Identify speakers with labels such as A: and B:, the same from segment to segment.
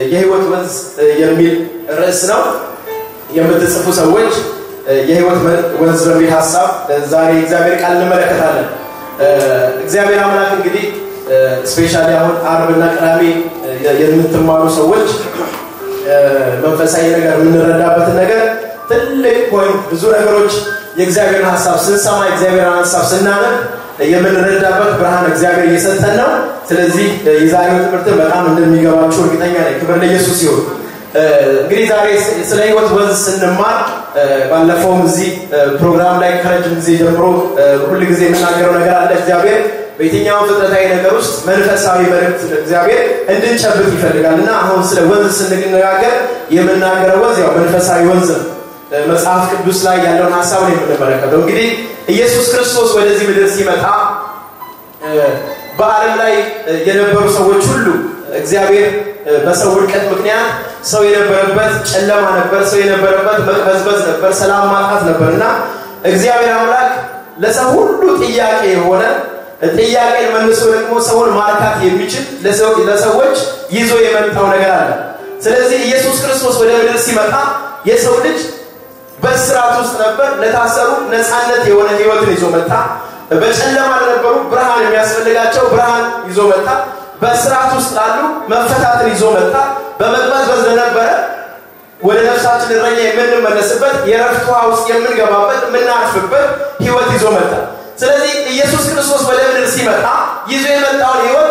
A: የህይወት ወንዝ የሚል ርዕስ ነው የምትጽፉ ሰዎች የህይወት ወንዝ በሚል ሐሳብ ዛሬ እግዚአብሔር ቃል እንመለከታለን እግዚአብሔር አምላክ እንግዲህ ስፔሻሊ አሁን አርብና ቅዳሜ የምትማሩ ሰዎች መንፈሳዊ ነገር የምንረዳበት ነገር ትልቅ ፖይንት ብዙ ነገሮች የእግዚአብሔርን ሐሳብ ስንሰማ የእግዚአብሔርን ሐሳብ ስናነብ የምንረዳበት ብርሃን እግዚአብሔር እየሰጠን ነው ስለዚህ የዛሬው ትምህርት በጣም እንደሚገባችሁ እርግጠኛ ነኝ ክብር ለኢየሱስ ይሁን እንግዲህ ዛሬ ስለ ህይወት ወንዝ ስንማር ባለፈው እዚህ ፕሮግራም ላይ ከረጅም ጊዜ ጀምሮ ሁሉ ጊዜ የምናገረው ነገር አለ እግዚአብሔር በየትኛው ፍጥረታዊ ነገር ውስጥ መንፈሳዊ መልእክት እግዚአብሔር እንድንጨብጥ ይፈልጋልና አሁን ስለ ወንዝ ስንነጋገር የምናገረው ወንዝ ያው መንፈሳዊ ወንዝ መጽሐፍ ቅዱስ ላይ ያለውን ሐሳብ ነው የምንመለከተው እንግዲህ ኢየሱስ ክርስቶስ ወደዚህ ምድር ሲመጣ በዓለም ላይ የነበሩ ሰዎች ሁሉ እግዚአብሔር በሰው ውድቀት ምክንያት ሰው የነበረበት ጨለማ ነበር ሰው የነበረበት መቅበዝበዝ ነበር ሰላም ማጣት ነበርና እግዚአብሔር አምላክ ለሰው ሁሉ ጥያቄ የሆነ ጥያቄን መልሶ ደግሞ ሰውን ማርካት የሚችል ለሰዎች ይዞ የመጣው ነገር አለ ስለዚህ ኢየሱስ ክርስቶስ ወደ ምድር ሲመጣ የሰው ልጅ በስራት ውስጥ ነበር ለታሰሩ ነፃነት የሆነ ህይወትን ይዞ መጣ በጨለማ ለነበሩ ብርሃን የሚያስፈልጋቸው ብርሃን ይዞ መጣ በስራት ውስጥ ላሉ መፈታትን ይዞ መጣ በመቅበዝበዝ ለነበረ ወደ ነፍሳችን እረኛ የምንመለስበት የረፍት ውሃ ውስጥ የምንገባበት የምናርፍበት ህይወት ይዞ መጣ ስለዚህ ኢየሱስ ክርስቶስ ወደ ምድር ሲመጣ ይዞ የመጣውን ህይወት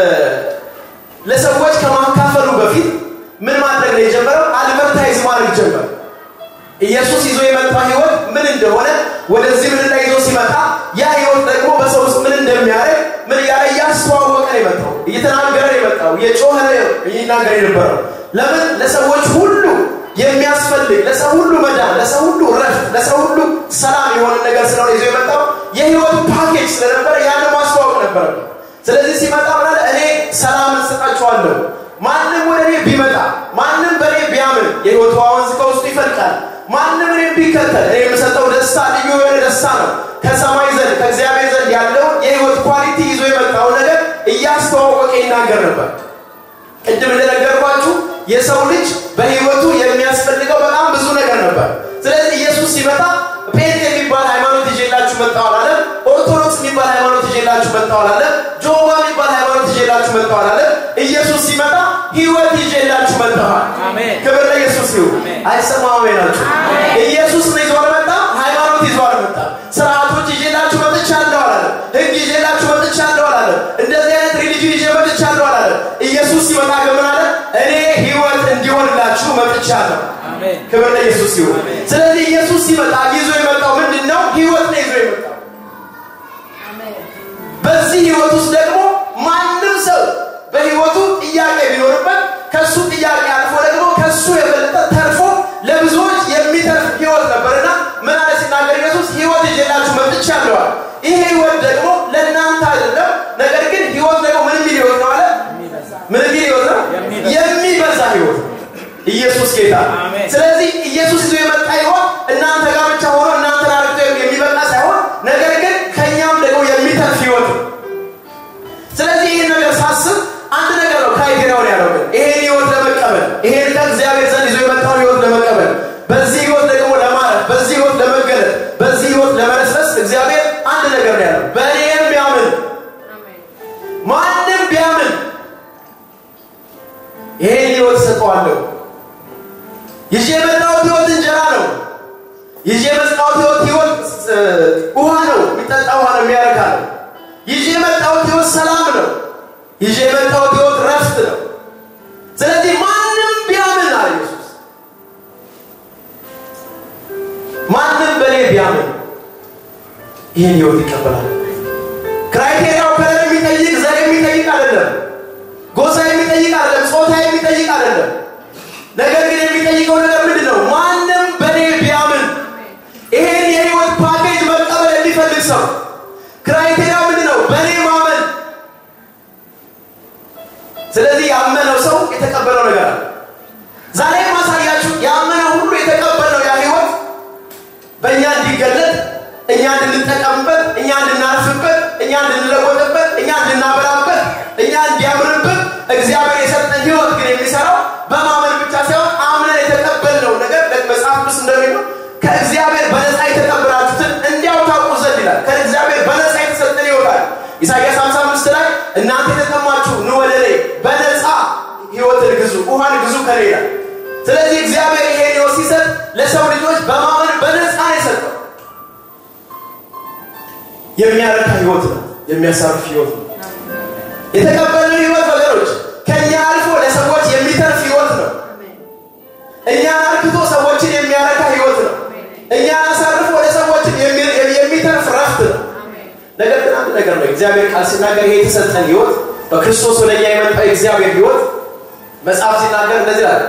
A: ለሰዎች ከማካፈሉ በፊት ምን ማድረግ ነው የጀመረው አድቨርታይዝ ማድረግ ጀመረ ኢየሱስ ይዞ የመጣው ህይወት ምን እንደሆነ ወደዚህ ምድር ላይ ይዞ ሲመጣ ያ ህይወት ደግሞ በሰው ውስጥ ምን እንደሚያደርግ ምን ያስተዋወቀ ነው የመጣው እየተናገረ ነው የመጣው የጮኸ ነው ይናገር የነበረው ለምን ለሰዎች ሁሉ የሚያስፈልግ ለሰው ሁሉ መዳን ለሰው ሁሉ ረፍት ለሰው ሁሉ ሰላም የሆነ ነገር ስለሆነ ይዞ የመጣው የህይወት ፓኬጅ ስለነበረ ያን ማስተዋወቅ ነበር ስለዚህ ሲመጣ ማለት እኔ ሰላም እንሰጣችኋለሁ ማንንም ወደኔ ቢመጣ ማንንም በኔ ቢያምን የህይወት ወንዝ ከውስጡ ይፈልቃል ማንንም እኔን ቢከተል እኔ የምሰጠው ደስታ ልዩ የሆነ ደስታ ነው ከሰማይ ዘንድ ከእግዚአብሔር ዘንድ ያለው የህይወት ኳሊቲ ይዞ የመጣው ነገር እያስተዋወቀ ይናገር ነበር ቅድም እንደነገርኳችሁ የሰው ልጅ በህይወቱ የሚያስፈልገው በጣም ብዙ ነገር ነበር ስለዚህ ኢየሱስ ሲመጣ ጴንጤ የሚባል ሃይማኖት ይዤላችሁ መጣሁ አላለ ኦርቶዶክስ የሚባል ሃይማኖት ይዤላችሁ መጣሁ አላለ ጆባ የሚባል ሃይማኖት ይዤላችሁ መጣሁ አላለ ኢየሱስ ሲመጣ ህይወት ይዤላችሁ መጣሁ አሜን ክብር ለኢየሱስ ይሁን አይሰማው ወይናችሁ ኢየሱስ ነው ይዞ መጣ ሃይማኖት ይዞ መጣ ስርዓቶች ይዤላችሁ መጥቻለሁ አላለ ህግ ይዤላችሁ መጥቻለሁ አላለ እንደዚህ አይነት ሪሊጂን ይዤ መጥቻለሁ አላለ ኢየሱስ ሲመጣ ግን አለ እኔ ህይወት እንዲሆንላችሁ መጥቻለሁ አሜን ክብር ለኢየሱስ ይሁን ስለዚህ ኢየሱስ ሲመጣ ይዞ የመጣው ምንድነው ህይወት ነው ይዞ የመጣው አሜን በዚህ ህይወት ውስጥ ደግሞ ማንም ሰው በህይወቱ ጥያቄ ቢኖርበት ከሱ ጥያቄ አልፎ ደግሞ ከሱ የበለጠ ተርፎ ለብዙዎች የሚተርፍ ህይወት ነበርና ምን አለ ሲናገር ኢየሱስ ህይወት ይዤላችሁ መጥቻለሁ ይሄ ህይወት ደግሞ ለእናንተ አይደለም ነገር ግን ህይወት ደግሞ ምን የሚል ነው አለ ምን የሚል ነው የሚበዛ ህይወት ኢየሱስ ጌታ ስለዚህ ኢየሱስ ይዞ የመጣ ህይወት እናንተ ጋር ብቻ ሆኖ እናንተ አርግቶ የሚበቃ ሳይሆን ነገር ግን ከኛም ደግሞ የሚተርፍ ህይወት ስለዚህ ይሄን ነገር ሳስብ አንድ ነገር ነው ክራይቴሪያው ያለው ግን ይሄን ህይወት ለመቀበል ይሄን ከእግዚአብሔር ዘንድ ይዞ የመጣው ህይወት ለመቀበል በዚህ ህይወት ደግሞ ለማረፍ በዚህ ህይወት ለመገለጥ በዚህ ህይወት ለመረስረስ እግዚአብሔር አንድ ነገር ነው ያለው በእኔም ቢያምን አሜን ማንም ቢያምን ይሄን ህይወት ሰጠዋለሁ ይዤ የመጣው ህይወት እንጀራ ነው ይዤ የመጣው ህይወት ውሃ ነው የሚጠጣ ውሃ ነው የሚያረካ ነው ይዤ የመጣው ህይወት ሰላም ነው ይዤ የመጣው ህይወት ረፍት ነው ስለዚህ ማንም ቢያምን አለ ኢየሱስ ማንም በኔ ቢያምን ይሄን ህይወት ይቀበላል ክራይቴሪያው ከለር የሚጠይቅ ዘር የሚጠይቅ አይደለም ጎሳ የሚጠይቅ አይደለም ጾታ የሚጠይቅ አይደለም ነገር ግን የሚጠይቀው ነገር ምንድነው ማንም በኔ ቢያምን ይሄን የህይወት ፓኬጅ መቀበል የሚፈልግ ሰው ክራይቴሪያው ምንድነው በኔ ማመን ስለዚህ ያመነው ሰው የተቀበለው ነገር አለ ዛሬ ማሳያችሁ ያመነው ሁሉ የተቀበለው ያ ህይወት በእኛ እንዲገለጥ እኛ እንድንጠቀምበት እኛ እንድናርፍበት እኛ እንድንለወጥበት እኛ እንድናበራበት እኛ እንዲያምርበት እግዚአብሔር የሰጠን ህይወት ግን የሚሰራው እናንተ የተጠማችሁ ኑ ወደ እኔ በነፃ ሕይወትን ግዙ ውሃን ግዙ ከሌላ ስለዚህ እግዚአብሔር ይሄን ሕይወት ሲሰጥ ለሰው ልጆች በማመን በነፃ ይሰጣል የሚያረካ ሕይወት ነው የሚያሳርፍ ሕይወት ነው የተቀበልነው ሕይወት ወገኖች ከኛ አልፎ ለሰዎች የሚተርፍ ሕይወት ነው እኛን አርክቶ ሰዎችን የሚያረካ ሕይወት ነው እኛን አሳርፎ ለሰዎች የሚተርፍ ረፍት ነው ነገር ግን አንድ ነገር ነው እግዚአብሔር ቃል ሲናገር ይሄ የተሰጠን ሕይወት በክርስቶስ ወደኛ የመጣው እግዚአብሔር ሕይወት መጽሐፍ ሲናገር እንደዚህ አለ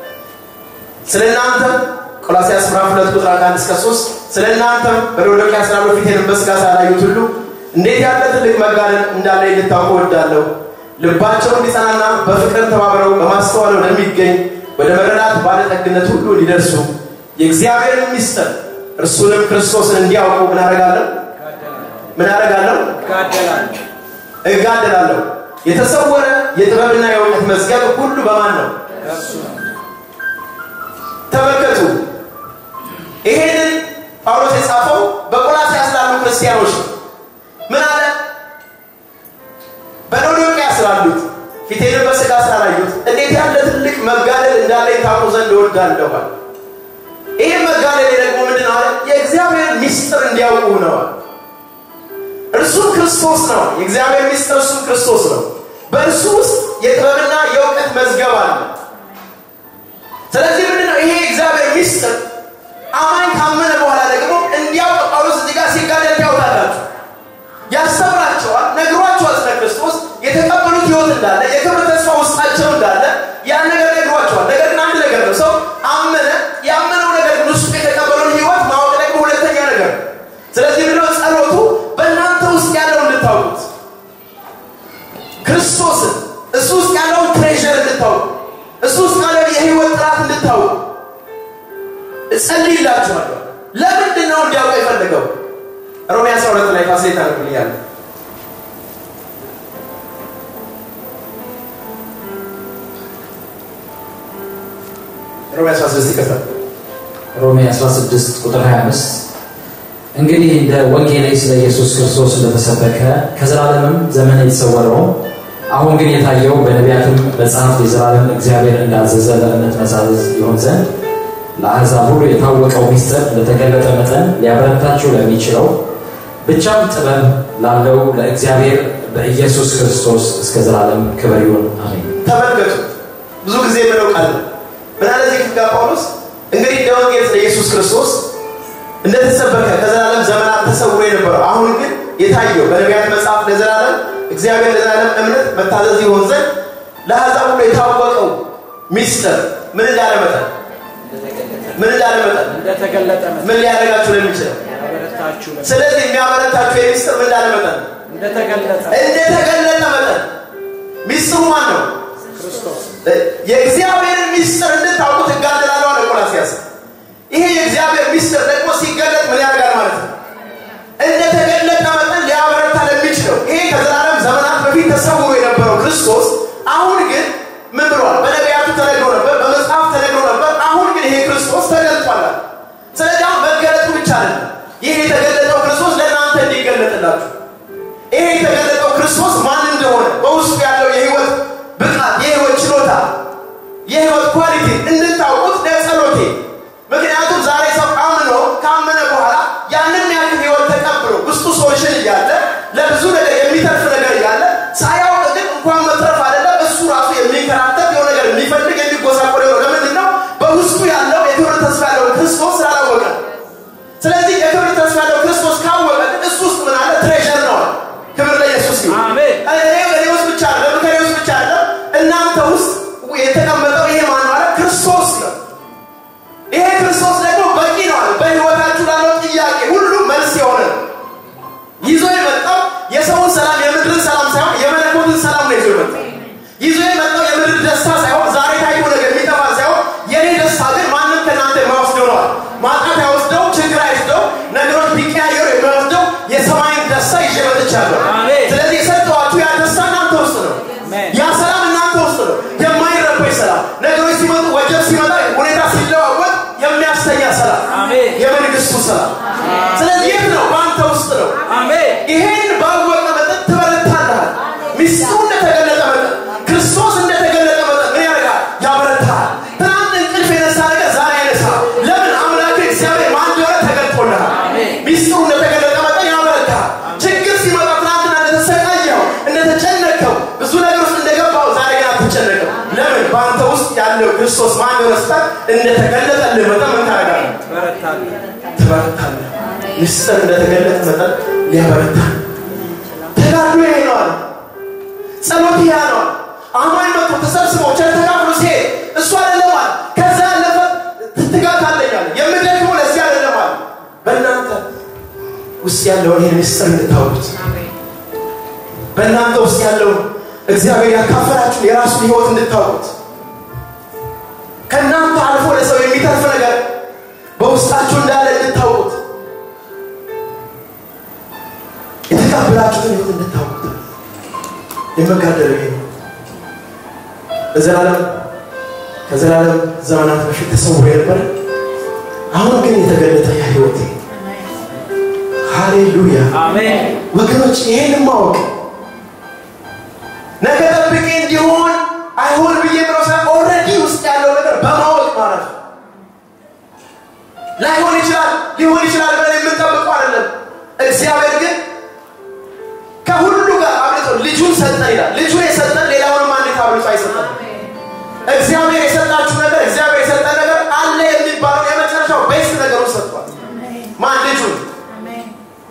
A: ስለናንተ ቆላስይስ ምዕራፍ 2 ቁጥር 1 እስከ 3 ስለናንተ በሎዶቅያ ስላሉ ፊቴን በስጋ ሳላዩት ሁሉ እንዴት ያለ ትልቅ መጋደል እንዳለ እንድታውቁ እወዳለሁ ልባቸው እንዲጸናና በፍቅር ተባብረው በማስተዋል ወደሚገኝ ወደ መረዳት ባለጠግነት ሁሉ እንዲደርሱ የእግዚአብሔር ምስጢር እርሱንም ክርስቶስን እንዲያውቁ ምን አደርጋለሁ እጋደላለሁ የተሰወረ የጥበብና የእውቀት መዝገብ ሁሉ በማን ነው እርሱ ተመልከቱ ይሄንን ጳውሎስ የጻፈው በቆላስይስ ላሉ ክርስቲያኖች ምን አለ በሎዶቅያ ስላሉት ፊቴን በስጋ ስላላዩት እንዴት ያለ ትልቅ መጋደል እንዳለ ታውቁ ዘንድ እወዳለሁ ይሄ መጋደል ደግሞ ምንድነው አለ የእግዚአብሔር ምስጢር እንዲያውቁ ነው እርሱ ክርስቶስ ነው የእግዚአብሔር ምስጢር እርሱ ክርስቶስ ነው በእርሱ ውስጥ የጥበብና የእውቀት መዝገብ አለ ስለዚህ ምንድነው ይሄ እግዚአብሔር ምስጢር አማኝ ካመነ በኋላ ደግሞ እንዲያውቅ ጳውሎስ እዚህ ጋር ሲጋደል ያውጣላችሁ ያስተምራቸዋል ነግሯቸዋል ስለ ክርስቶስ የተቀበሉት ሕይወት እንዳለ የክብር ተስፋ ውስጣቸው እንዳለ ያን ነገር ነግሯቸዋል ነገር ግን አንድ ነገር ነው ሰው አመነ ያመነው ነገር ግን እሱ የተቀበለውን ሕይወት ማወቅ ደግሞ ሁለተኛ ነገር ስለዚህ ምንድነው ጸሎቱ በእናንተ ውስጥ ያለው እንድታውቁት ክርስቶስን እሱ ውስጥ ያለው ትሬዠር እንድታውቁ እሱ ውስጥ ያለው የሕይወት ጥራት እንድታውቁ እጸልይላችኋለሁ ለምንድን ነው እንዲያውቁ የፈለገው ሮሜ 12 ላይ ፋሲሌታ አድርጉልኛል
B: ሮሜ 16 ቁጥር 25 እንግዲህ እንደ ወንጌል ስለ ኢየሱስ ክርስቶስ እንደተሰበከ ከዘላለምም ዘመን የተሰወረው አሁን ግን የታየው በነቢያትም መጽሐፍት የዘላለም እግዚአብሔር እንዳዘዘ ለእምነት መሳዘዝ ይሆን ዘንድ ለአሕዛብ ሁሉ የታወቀው ምስጢር እንደተገለጠ መጠን ሊያበረታቸው ለሚችለው ብቻም ጥበብ ላለው ለእግዚአብሔር በኢየሱስ ክርስቶስ እስከ ዘላለም ክብር ይሁን አሜን
A: ተመልከቱ ብዙ ጊዜ ምለው ቃል በላለዚህ ጳውሎስ እንግዲህ እንደ ወንጌል ስለ ኢየሱስ ክርስቶስ እንደተሰበከ ከዘላለም ዘመናት ተሰውሮ የነበረው አሁን ግን የታየው በነቢያት መጽሐፍ ለዘላለም እግዚአብሔር ለዘላለም እምነት መታዘዝ ይሆን ዘንድ ለአሕዛብ ሁሉ የታወቀው ምስጢር ምን እንዳለ መጠን
B: እንደተገለጠ
A: ምን ሊያደርጋችሁ ለሚችል ስለዚህ የሚያበረታችሁ የምስጢር ምን እንዳለ መጠን እንደተገለጠ መጠን ምስጢሩ ማን ነው ክርስቶስ የእግዚአብሔር ምስጢር እንድታውቁት እጋደላለሁ አለ ቆላስይስ ይሄ የእግዚአብሔር ምስጢር ደግሞ ሲገለጥ ምን ያደርጋል ማለት ነው እንደተገለጠ መጠን ሊያበረታ ለሚችለው ይሄ ከዘላለም ዘመናት በፊት ተሰውሮ የነበረው ክርስቶስ አሁን ግን ምን ብሏል በነቢያቱ ተነግሮ ነበር በመጽሐፍ ተነግሮ ነበር አሁን ግን ይሄ ክርስቶስ ተገልጧል ስለዚህ መገለጡ ብቻ አይደለም ይሄ የተገለጠው ክርስቶስ ለእናንተ እንዲገለጥላችሁ ይሄ የተገለጠው ክርስቶስ ማን እንደሆነ በውስጡ ያለው የሕይወት ብቃት የሕይወት ችሎታ የሕይወት ኳሊቲ እንድታውቁት ለጸሎቴ ምክንያቱም ዛሬ ሰው ካመነ በኋላ ያንን ያክል ሕይወት ተቀብሎ ውስጡ ሶሉሽን እያለ ለብዙ ነገር የሚተርፍ ነገር እያለ ሳያውቅ ግን እንኳን መትረፍ አይደለም እሱ ራሱ የሚንከራተት የሆነ ነገር የሚፈልግ የሚጎሳቆል ነው ለምንድን ነው በውስጡ ያለው የክብር ተስፋ ያለው ክርስቶስ ስላላወቀ ስለዚህ የክብር ተስፋ ያለው ክርስቶስ ካወቀ እሱ ውስጥ ምን አለ ትሬዠር ነው ክብር ለኢየሱስ ይሁን አሜን እኔ ውስጥ ብቻ አይደለም ከኔ ውስጥ ብቻ አይደለም እናንተ ውስጥ የተቀመጠው ይሄ ማን ነው አለ ክርስቶስ ነው ይሄ ክርስቶስ ደግሞ በቂ ነው አለ በሕይወታችሁ ላለው ጥያቄ ሁሉ መልስ የሆነ ይዞ የመጣው የሰውን ሰላም የምድርን ሰላም ሳይሆን የመለኮትን ሰላም ነው ይዞ የመጣው የምድር ደስታ ሳይሆን ዛሬ ታይቶ ነገር የሚጠፋ ሳይሆን የኔ ደስታ ግን ማንም ከናንተ የማይወስደው ነው ማጣት ያወስደው ችግር አይወስደው ነገሮች ቢቀያየሩ የሚወስደው የሰማይን ደስታ ይዤ መጥቻለሁ ስለዚህ የሰጠኋችሁ ያ ደስታ እናንተ ውስጥ ነው ያ ሰላም እናንተ ውስጥ ነው የማይረበሽ ሰላም ነገሮች ሲመጡ ወጀብ ሲመጣ ሁኔታ ሲለዋወጥ የሚያስተኛ ሰላም የመንግስቱ ሰላም ስለዚህ የት ነው በአንተ ውስጥ ነው ይሄን ባወቀ መጠን ትበረታለህ ክርስቶስ ማን ይወስዳል እንደተገለጠልህ መጠን ምን ታደርጋለህ ትበረታለህ ምስጢር እንደተገለጠ መጠን ሊያበረታ ተጋድሎ ይሄ ነው ጸሎት ይሄ ነው አማኝ መጥቶ ተሰብስበው ተካፍሎ ሲሄድ እሱ አይደለም ማለት ከዛ ያለፈ ትጋት አለኛል የምደግመው ለዚህ አይደለም ማለት በእናንተ ውስጥ ያለው ይሄ ምስጢር እንድታውቁት በእናንተ ውስጥ ያለው እግዚአብሔር ያካፈላችሁ የራሱ ህይወት እንድታውቁት ከእናንተ አልፎ ለሰው የሚተርፍ ነገር በውስጣችሁ እንዳለ እንድታውቁት የተቀበላችሁትን ህይወት እንድታውቁት የመጋደል ይሄ ከዘላለም ዘመናት በፊት ተሰውሮ የነበረ አሁን ግን የተገለጠ ህይወት ሃሌሉያ አሜን ወገኖች ይሄን ማወቅ ነገ ጠብቄ እንዲሆን አይሆን ብዬ ብሮሳ ኦሬዲ ውስጥ ያለው ነገር በማወቅ ማለት ላይሆን ይችላል ሊሆን ይችላል ብለን የምንጠብቀው አይደለም እግዚአብሔር ግን ከሁሉ ጋር አብልጦ ልጁን ሰጠን ይላል ልጁን የሰጠን ሌላውን ማንነት አብልጦ አይሰጠን እግዚአብሔር የሰጣችሁ ነገር እግዚአብሔር የሰጠን ነገር አለ የሚባለው የመጨረሻው ቤስት ነገሩን ሰጥቷል ማን ልጁን አሜን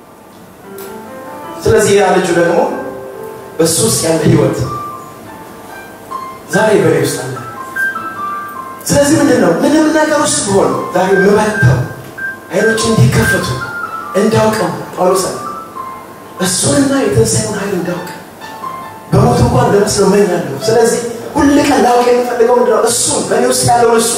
A: ስለዚህ ያ ልጁ ደግሞ በሱስ ያለ ህይወት ዛሬ በሬ ውስጥ አለ ስለዚህ ምንድነው ምንም ነገር ውስጥ ቢሆን ዛሬ መባተው አይኖች እንዲከፈቱ እንዳውቀው ጳውሎስ እሱንና የተንሳዩን ኃይል እንዳውቅ በሞቱ እንኳን ለመስለው መኛለሁ ስለዚህ ሁሉ ቀን ላውቅ የምፈልገው ምንድነው እሱ በእኔ ውስጥ ያለው እሱ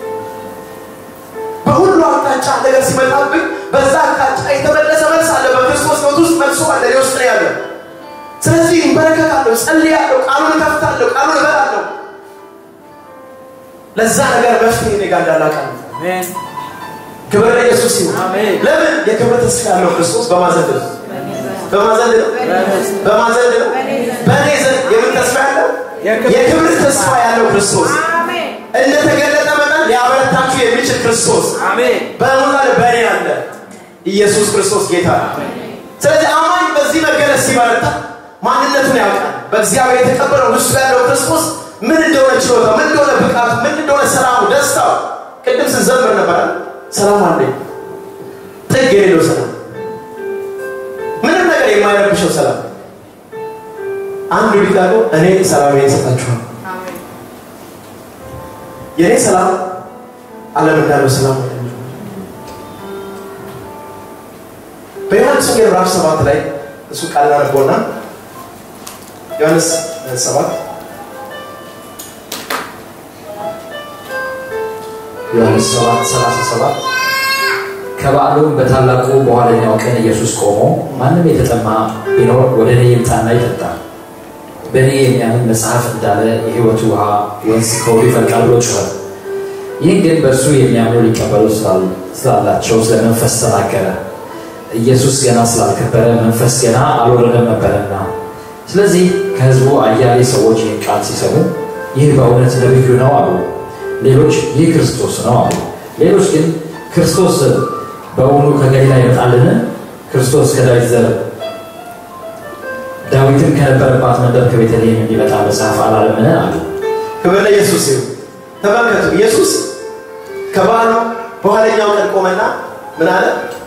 A: በሁሉ አቅጣጫ ነገር ሲመጣብኝ በዛ አቅጣጫ የተመለሰ መልስ አለ በክርስቶስ ሕይወት ውስጥ መልሶ አለ ውስጥ ነው ያለው ስለዚህ እንበረከታለሁ ጸልያለሁ ቃሉን ከፍታለሁ ቃሉን እበላለሁ ለዛ ነገር መፍትሄ እኔ ጋር እንዳላውቃለሁ አሜን ክብር ለኢየሱስ ይሁን አሜን ለምን የክብር ተስፋ ያለው ክርስቶስ በማዘን ነው በእኔ ዘንድ የምን ተስፋ ያለው የክብር ተስፋ ያለው ክርስቶስ አሜን እንደተገለጠ መጠን ሊያበረታችሁ የሚችል ክርስቶስ አሜን በእኔ ያለ ኢየሱስ ክርስቶስ ጌታ አሜን ስለዚህ አማኝ በዚህ መገለጽ ሲበረታ ማንነቱን ያውቃል በእግዚአብሔር የተቀበለው ውስጥ ያለው ክርስቶስ ምን እንደሆነ ችሎታ ምን እንደሆነ ብቃት ምን እንደሆነ ሰላሙ ደስታው ቅድም ስንዘምር ነበር ሰላም አለ ጥግ የሌለው ሰላም ምንም ነገር የማይረብሸው ሰላም አንዱ ሊቃሉ እኔ ሰላሜን እሰጣችኋለሁ አሜን የኔ ሰላም ዓለም እንዳለው ሰላም አይደለም በዮሐንስ ወንጌል ምዕራፍ 7 ላይ እሱ ቃል አነበውና ዮሐንስ 7
B: ዮሐንስ 7:37 ከበዓሉም በታላቁ በኋለኛው ቀን ኢየሱስ ቆሞ ማንም የተጠማ ቢኖር ወደ እኔ ይምጣና ይጠጣ በእኔ የሚያምን መጽሐፍ እንዳለ የሕይወት ውሃ ወንዝ ከሆዱ ይፈልቃል ብሎ ጮኸ ይህን ግን በእርሱ የሚያምኑ ሊቀበሉ ስላላቸው ስለ መንፈስ ተናገረ ኢየሱስ ገና ስላልከበረ መንፈስ ገና አልወረደም ነበርና ስለዚህ ከሕዝቡ አያሌ ሰዎች ይህን ቃል ሲሰሙ ይህ በእውነት ነቢዩ ነው አሉ ሌሎች ይህ ክርስቶስ ነው አሉ ሌሎች ግን ክርስቶስ በእውኑ ከገሊላ ይመጣልን ክርስቶስ ከዳዊት ዘር ዳዊትም ከነበረባት መንደር ከቤተልሔም እንዲመጣ መጽሐፍ አላለምን አሉ
A: ክብር ለኢየሱስ ይሁን ተመልከቱ ኢየሱስ ከበዓሉ በኋለኛው ቀን ቆመና ምን አለ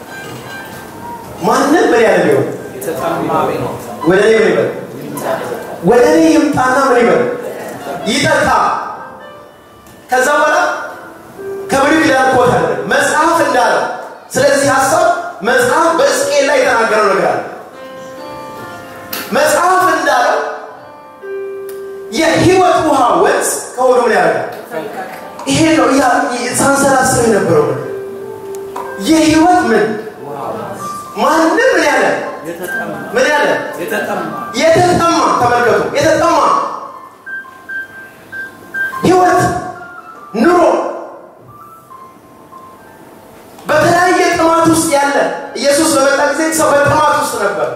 A: ማንም ምን ያለ ነው የተጠማ ቢኖር ወደ እኔ ይምጣና ምን ይበል ይጠጣ ከዛ በኋላ ከብሉይ ኪዳን ኮት አለ መጽሐፍ እንዳለ ስለዚህ ሐሳብ መጽሐፍ በሕዝቅኤል ላይ የተናገረው ነገር አለ መጽሐፍ እንዳለ የሕይወት ውሃ ወንዝ ከሆዱ ምን ያደርጋል ይሄ ነው ሳንሰላስል የነበረው የሕይወት ምን ማንም ምን ያለ የተጠማ ተመልከቱ የተጠማ ሕይወት ኑሮ በተለያየ ጥማት ውስጥ ያለ ኢየሱስ በመጣ ጊዜ ሰው በጥማት ውስጥ ነበር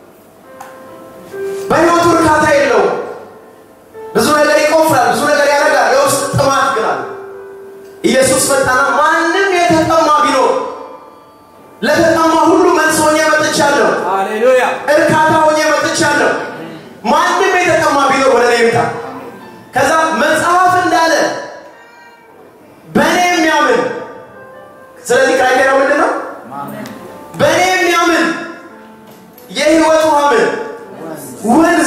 A: በሕይወቱ እርካታ የለውም ብዙ ነገር ይቆፍራል ብዙ ነገር ያደርጋል የውስጥ ጥማት ግን አለ ኢየሱስ መጣና ማንም የተጠማ ቢኖር ለተጠማ ሁሉ መልስ ሆኜ መጥቻለሁ ሃሌሉያ እርካታ ሆኜ መጥቻለሁ ማንም የተጠማ ቢኖር ወደ እኔ ይምጣ ከዛ መጽሐፍ እንዳለ ስለዚህ ክራይቴሪያው ምንድነው? በእኔ የሚያምን የህይወት ውሃ ወንዝ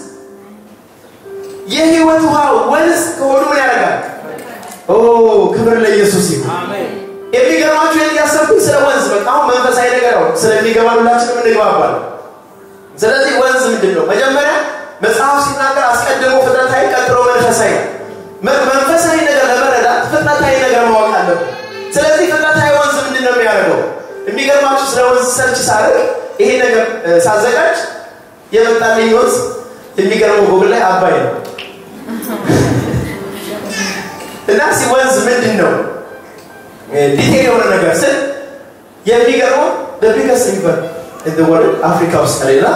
A: የህይወት ውሃ ወንዝ ከሆዱ ምን ያደርጋል? ክብር ለኢየሱስ ይሁን። አሜን። የሚገርማችሁ ያሰብኩኝ ስለ ወንዝ በቃ አሁን መንፈሳዊ ነገር ነው ስለሚገባን ሁላችንም እንግባባለን። ስለዚህ ወንዝ ምንድነው? መጀመሪያ መጽሐፍ ሲናገር አስቀድሞ ፍጥረታዊ ቀጥሎ መንፈሳዊ መንፈሳዊ ነገር ለመረዳት ፍጥረታዊ ነገር ማወቅ አለብን። ስለዚህ ፍጥረታዊ ወንዝ ምንድነው የሚያደርገው? የሚገርማችሁ ስለ ወንዝ ሰርች ሳደርግ ይሄ ነገር ሳዘጋጅ የመጣልኝ ወንዝ የሚገርመው ጎግል ላይ አባይ ነው። እና ወንዝ ምንድነው ዲቴል የሆነ ነገር ስል የሚገርመው በቢገስ ይባል እንደ ወርልድ አፍሪካ ውስጥ አለና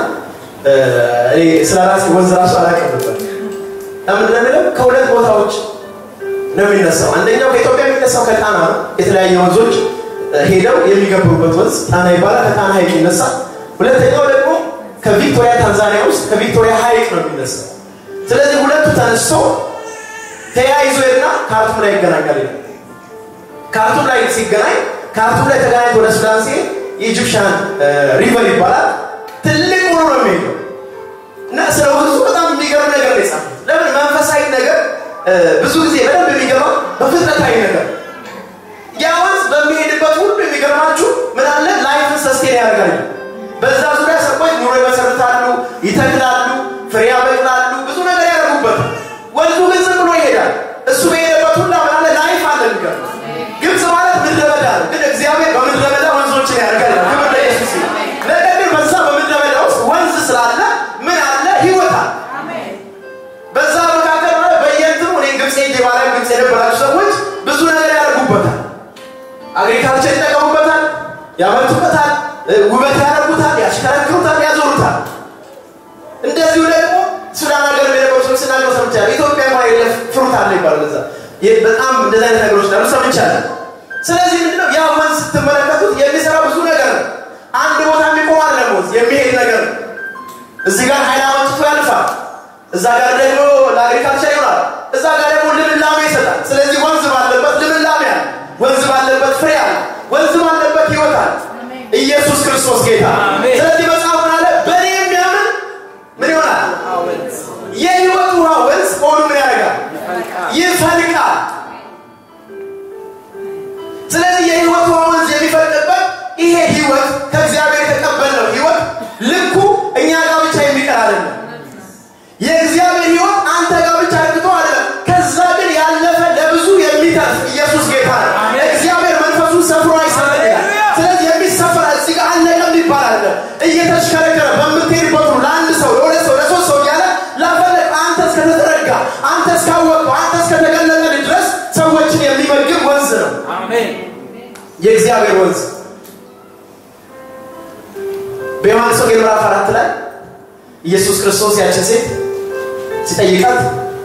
A: ስለራስ ወንዝ ራሱ አላውቅም ነበር። ለምን ከሁለት ቦታዎች ነው የሚነሳው። አንደኛው ከኢትዮጵያ የሚነሳው ከጣና ነው። የተለያዩ ወንዞች ሄደው የሚገቡበት ወንዝ ጣና ይባላል። ከጣና ሐይቅ ይነሳል። ሁለተኛው ደግሞ ከቪክቶሪያ ታንዛኒያ ውስጥ ከቪክቶሪያ ሐይቅ ነው የሚነሳው። ስለዚህ ሁለቱ ተነስተው ተያይዞ እና ካርቱም ላይ ይገናኛል። ካርቱም ላይ ሲገናኝ ካርቱም ላይ ተገናኝቶ ወደ ሱዳን ሲሄድ ኢጂፕሽያን ሪቨር ይባላል። ትልቅ ሆኖ ነው የሚሄደው እና ስለወንዙ በጣም የሚገርም ነገር ነው የጻፈው። ለምን መንፈሳዊ ነገር ብዙ ጊዜ በደንብ የሚገባው በፍጥረታዊ ነገር ያ ወንዝ በሚሄድበት ሁሉ የሚገርማችሁ ምን አለ ላይፍን ሰስቴን ያደርጋል። በዛ ዙሪያ ሰዎች ኑሮ ይመሰርታሉ፣ ይተክላሉ፣ ፍሬ ያበቅላሉ፣ ብዙ ነገር ያደርጉበታል። ወንዙ ግን ዝም ብሎ ይሄዳል። እሱ በሄደበት ሁሉ ምን አለ ላይፍ አለ። የሚገርም ግብጽ ማለት ምድረ በዳ ነው፣ ግን እግዚአብሔር በምድረ በዳ ወንዞችን ያደርጋል። ክብር ለኢየሱስ ይሁን። ነገር ግን በዛ በምድረ በዳ ውስጥ ወንዝ ስላለ ምን አለ ህይወት አለ። በዛ መካከል ማለት በየእንትኑ እኔ ግብጽ የባለ ግብጽ የነበራችሁ ሰዎች ብዙ ነገር ያደርጉበታል። አግሪካልቸር ይጠቀሙበታል፣ ያመርቱበታል፣ ውበት ያደርጉታል፣ ያሽከረክሩታል፣ ያዞሩታል። እንደዚሁ ደግሞ ሱዳን ሀገር የነበሩ ሰዎች ሲናገሩ ሰምቻለሁ። ኢትዮጵያ ማለት ፍሩት አለ ይባላል። እዛ በጣም እንደዛ አይነት ነገሮች እንዳሉ ሰምቻለሁ። ስለዚህ ምንድነው ያ ወንዝ ስትመለከቱት የሚሰራው ብዙ ነገር ነው። አንድ ቦታ የሚቆም አይደለም፣ ወንዝ የሚሄድ ነገር ነው። እዚህ ጋር ኃይል አመጥቶ ያልፋል፣ እዛ ጋር ደግሞ ለአግሪካልቸር ይሆናል፣ እዛ ጋር ደግሞ ልምላሜ ይሰጣል። ስለዚህ ወንዝ ባለበት ልምላሜ አለ፣ ወንዝ ባለበት ፍሬ አለ፣ ወንዝ ባለበት ህይወት አለ። ኢየሱስ ክርስቶስ ጌታ። ስለዚህ መጽሐፍ አለ በእኔ የሚያምን ምን ይሆናል? የህይወት ውሃ ወንዝ ሆኖ ምን ያደርጋል? ይፈልቃል። ስለዚህ የህይወት ውሃ ወንዝ የሚፈልቅበት ይሄ ህይወት ከእግዚአብሔር የተቀበልነው ህይወት ልኩ እኛ ጋር ብቻ የሚቀር አይደለም። የእግዚአብሔር ህይወት አንተ ጋር ብቻ አድርጎ አይደለም፣ ከዛ ግን ያለፈ ለብዙ የሚተርፍ ኢየሱስ ጌታ ነው። እግዚአብሔር መንፈሱን ሰፍሮ አይሰጥም። ስለዚህ የሚሰፍር እዚህ ጋር አለቀም ይባላል። እየተሽከረከረ በምትሄድበት ሁሉ ለአንድ ሰው፣ ለሁለት ሰው፣ ለሶስት ሰው ያለ ለፈለግ አንተ እስከተዘረጋ፣ አንተ እስካወቀው፣ አንተ እስከተገለጠ ድረስ ሰዎችን የሚመግብ ወንዝ ነው። አሜን። የእግዚአብሔር ወንዝ በዮሐንስ ወንጌል ምዕራፍ 4 ላይ ኢየሱስ ክርስቶስ ያችን ሴት ሲጠይቃት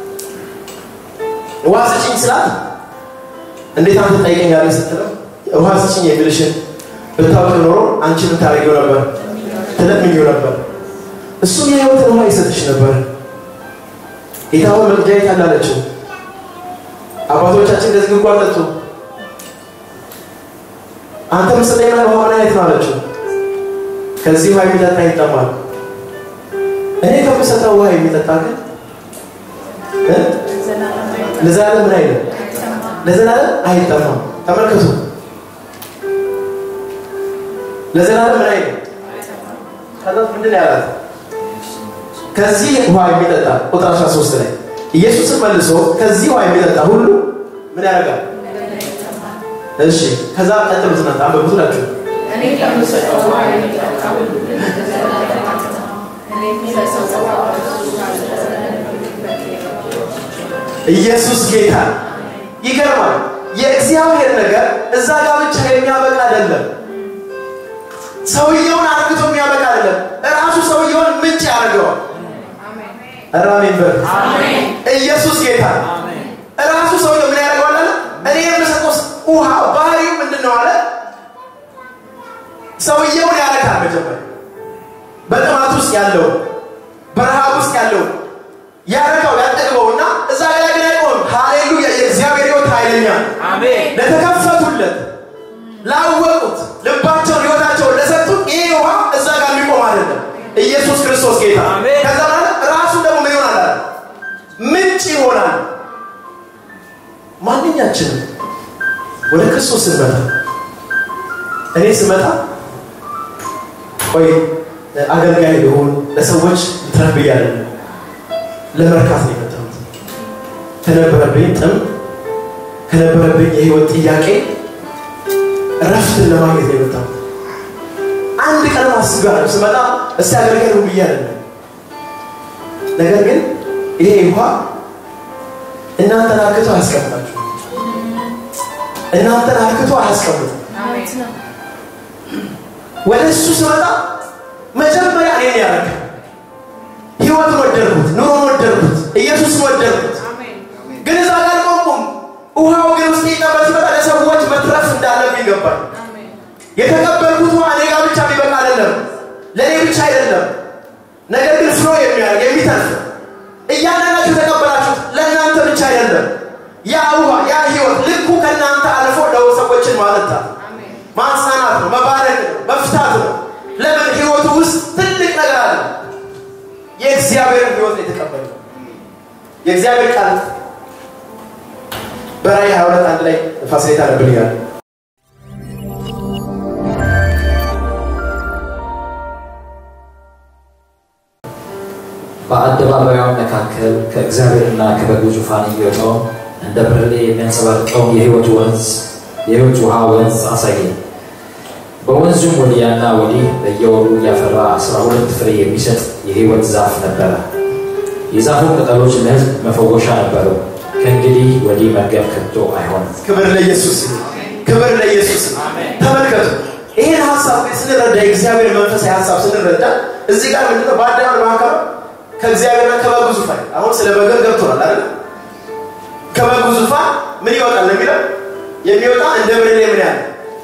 A: ውሃ ስጪኝ ስላት እንዴት አንተ ጠይቀኛለህ ስትለው ውሃ ስጪኝ የሚልሽን ብታውቅ ኖሮ አንቺ ብታረጊው ነበር፣ ትለምኚው ነበር፣ እሱም የሕይወትን ውሃ ይሰጥሽ ነበር። ጌታው መቅጃዬ ታላለችው። አባቶቻችን እንደዚህ ጉድጓድ ጠጡ፣ አንተ መስጠኝ ማለት ውሃ ምን አይነት ነው አለችው። ከዚህ ውሃ የሚጠጣ ይጠማል፣ እኔ ከምሰጠው ውሃ የሚጠጣ ግን ለዘላለም ምን አይልም፣ ለዘላለም አይጠማም። ተመልከቱ፣ ለዘላለም ምን አይልም። ከዛ ምንድን ነው ያላት? ከዚህ ውሃ የሚጠጣ ቁጥር 13 ላይ ኢየሱስም መልሶ ከዚህ ውሃ የሚጠጣ ሁሉ ምን ያደርጋል? እሺ ከዛ ቀጥሉት እናንተ አንብቡት ናችሁ። እኔ ከምሰጠው ውሃ የሚጠጣ ሁሉ ኢየሱስ ጌታ። ይገርማል። የእግዚአብሔር ነገር እዛ ጋር ብቻ የሚያበቃ አይደለም። ሰውየውን አርግቶ የሚያበቃ አይደለም። ራሱ ሰውየውን ምንጭ ያደርገዋል። አሜን በል። አሜን። ኢየሱስ ጌታ። አሜን። ራሱ ሰውየው ምን ያደርገዋል አለ? እኔ የምሰጠው ውሃ ባህሪው ምንድነው አለ? ሰውየውን ያረካል። መጀመሪያ በጥማት ውስጥ ያለው በረሃብ ውስጥ ያለው ያረካው ያጠግበውና እዛ ላይ ግን አይቆም። ሃሌሉያ! የእግዚአብሔር ሕይወት ኃይለኛ። አሜን። ለተከፈቱለት ላወቁት ልባቸውን ሕይወታቸውን ለሰጡት ይሄ ውሃ እዛ ጋር የሚቆም አይደለም ኢየሱስ ክርስቶስ ጌታ ከዛ ማለት ራሱ ደግሞ ምን ይሆናል ምንጭ ይሆናል ማንኛችንም ወደ ክርስቶስ ስንመጣ እኔ ስመጣ ወይ አገልጋይ ሊሆን ለሰዎች ተርብያለ ለመርካት ነው የመጣሁት ከነበረብኝ ጥም ከነበረብኝ የህይወት ጥያቄ ረፍት ለማግኘት ነው የመጣሁት አንድ ቀን አስጋለሁ ስመጣ እስቲ አገልጋይ ነው ብያለሁ ነገር ግን ይሄ ውሃ እናንተን አርክቶ አያስቀምጣችሁ እናንተን አርክቶ አያስቀምጥ ወደ እሱ ስመጣ መጀመሪያ እኔን ያረከ ህይወት ወደድኩት ኑሮ ወደድኩት ኢየሱስ ወደድኩት ግን እዛ ጋር ቆምኩም ውሃው ግን ውስጥ ይጠበስ ሲመጣ ለሰዎች መትረፍ እንዳለብኝ ገባኝ የተቀበልኩት ውሃ እኔ ጋር ብቻ ቢበቃ አይደለም ለእኔ ብቻ አይደለም ነገር ግን ፍሎ የሚያደርግ የሚተርፍ እያንዳንዳችሁ ተቀበላችሁት ለእናንተ ብቻ አይደለም ያ ውሃ ያ ህይወት ልኩ ከእናንተ አልፎ ለሰዎችን ማለታ ማጽናናት ነው መባረክ ነው መፍታት ነው ለምን ህይወቱ ውስጥ ትልቅ ነገር አለ የእግዚአብሔር ህይወት የተቀበለ የእግዚአብሔር ቃል በራእይ 22 አንድ ላይ ፋሲሊታ ነብልኛል
B: በአደባባዩ መካከል ከእግዚአብሔርና ከበጉ ዙፋን እየወጣው እንደ ብርሌ የሚያንጸባርቀው የህይወት ውሃ ወንዝ አሳየኝ በወንዙም ወዲያና ወዲህ በየወሩ ያፈራ 12 ፍሬ የሚሰጥ የህይወት ዛፍ ነበረ የዛፉ ቅጠሎች ለሕዝብ መፈወሻ ነበሩ ከእንግዲህ ወዲህ መርገም ከቶ አይሆንም
A: ክብር ለኢየሱስ አሜን ተመልከቱ ይሄን ሐሳብ ስንረዳ የእግዚአብሔር መንፈሳዊ ሐሳብ ስንረዳ እዚህ ጋር ምንድነው በአዳም መካከል ከእግዚአብሔርና ከበጉ ዙፋን አሁን ስለ በገር ገብቶናል አይደል ከበጉ ዙፋን ምን ይወጣል ለሚለው የሚወጣ እንደ ብርሌ ምን ያለ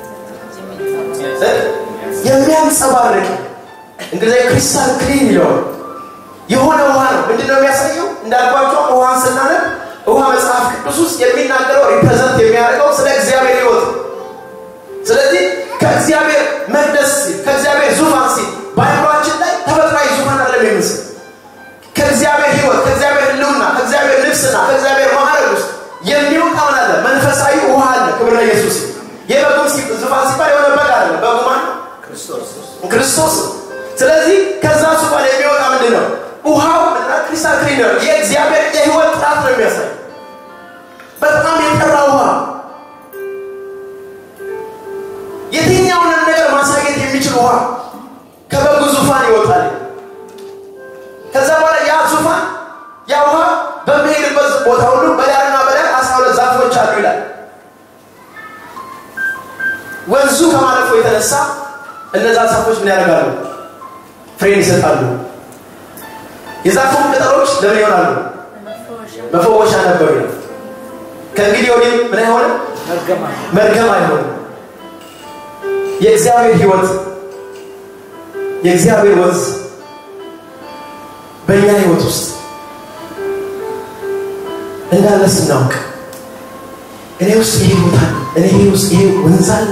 A: የሚያንጸባርቅ እንግዲህ ክሪስታል ክሊን ይለው የሆነ ውሃ ነው ምንድነው የሚያሳየው እንዳልኳችሁ ውሃን ስናነብ ውሃ መጽሐፍ ቅዱስ ውስጥ የሚናገረው ሪፕሬዘንት የሚያደርገው ስለ እግዚአብሔር ህይወት ስለዚህ ከእግዚአብሔር መቅደስ ከእግዚአብሔር ዙፋን ሲል ባይብላችን ላይ ተፈጥሯዊ ዙፋን አይደለም የሚመስል ከእግዚአብሔር ህይወት ከእግዚአብሔር ልውና ከእግዚአብሔር ልብስና ከእግዚአብሔር ማዕረግ ውስጥ የሚወጣው አለ መንፈሳዊ ውሃ አለ ክብር ለኢየሱስ የበጉ ዙፋን ሲባል የሆነ በግ አይደለም በጉ ማን ክርስቶስ ስለዚህ ከዛ ዙፋን የሚወጣ ምንድነው ውሃው እና ክሪስታል ክሊነር የእግዚአብሔር የህይወት ጥራት ነው የሚያሳይ በጣም የጠራ ውሃ የትኛውን ነገር ማሳየት የሚችል ውሃ ከበጉ ዙፋን ይወጣል ከዛ በኋላ ያ ዙፋን ያ ውሃ በሚሄድበት ቦታ ሁሉ በዳርና በዳር 12 ዛፎች አሉ ይላል ወንዙ ከማለፉ የተነሳ እነዛ ዛፎች ምን ያደርጋሉ ፍሬ ይሰጣሉ የዛፉ ቅጠሎች ለምን ይሆናሉ መፈወሻ ነበሩ ከእንግዲህ ወዲህ ምን አይሆንም መርገም አይሆንም የእግዚአብሔር ህይወት የእግዚአብሔር ወንዝ በእኛ ህይወት ውስጥ እንዳለ ስናውቅ እኔ ውስጥ ይሄ ቦታ እኔ ውስጥ ይሄ ወንዝ አለ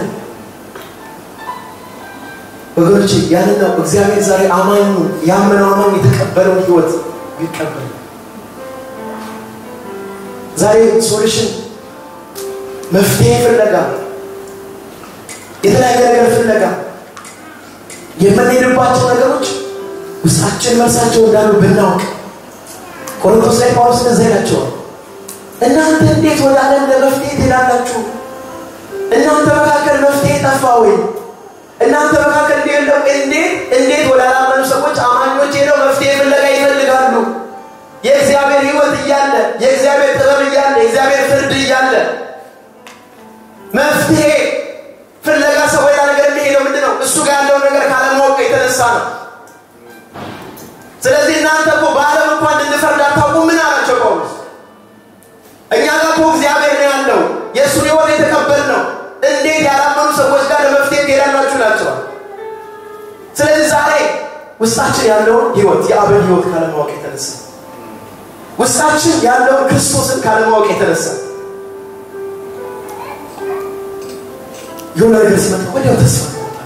A: ወገኖች ያንነው እግዚአብሔር ዛሬ አማኙ ያመነው አማኝ የተቀበለው ህይወት ይቀበል ዛሬ ሶሉሽን መፍትሄ ፍለጋ የተለያየ ነገር ፍለጋ የምንሄድባቸው ነገሮች ውስጣችን መልሳቸው እንዳሉ ብናውቅ ቆሮንቶስ ላይ ጳውሎስ እንደዚህ ይላቸዋል እናንተ እንዴት ወደ ዓለም ለመፍትሄ ትሄዳላችሁ እናንተ መካከል መፍትሄ ጠፋ ወይ እናንተ መካከል እንዴት ወደ አላመኑ ሰዎች አማኞች ሄደው መፍትሄ ፍለጋ ይፈልጋሉ የእግዚአብሔር ህይወት እያለ የእግዚአብሔር ጥበብ እያለ የእግዚአብሔር ፍርድ እያለ መፍትሄ ፍለጋ ሰው ሌላ ነገር የሚሄደው ምንድነው እሱ ጋር ያለው ነገር ካለማወቅ የተነሳ ነው ስለዚህ እናንተ እኮ በዓለም እንኳን እንድንፈርድ አታውቁ ምን አላቸው ጳውሎስ እኛ ጋር እኮ እግዚአብሔር ነው ያለው የእሱን ህይወት የተቀበልነው እንዴት ያላመኑ ሰዎች ጋር ለመፍትሄ ትሄዳላችሁ ናቸው ስለዚህ ዛሬ ውስጣችን ያለውን ህይወት የአብን ህይወት ካለማወቅ የተነሳ ውስጣችን ያለውን ክርስቶስን ካለማወቅ የተነሳ የሆነ ነገር ሲመጣ ወዲያው ተስፋ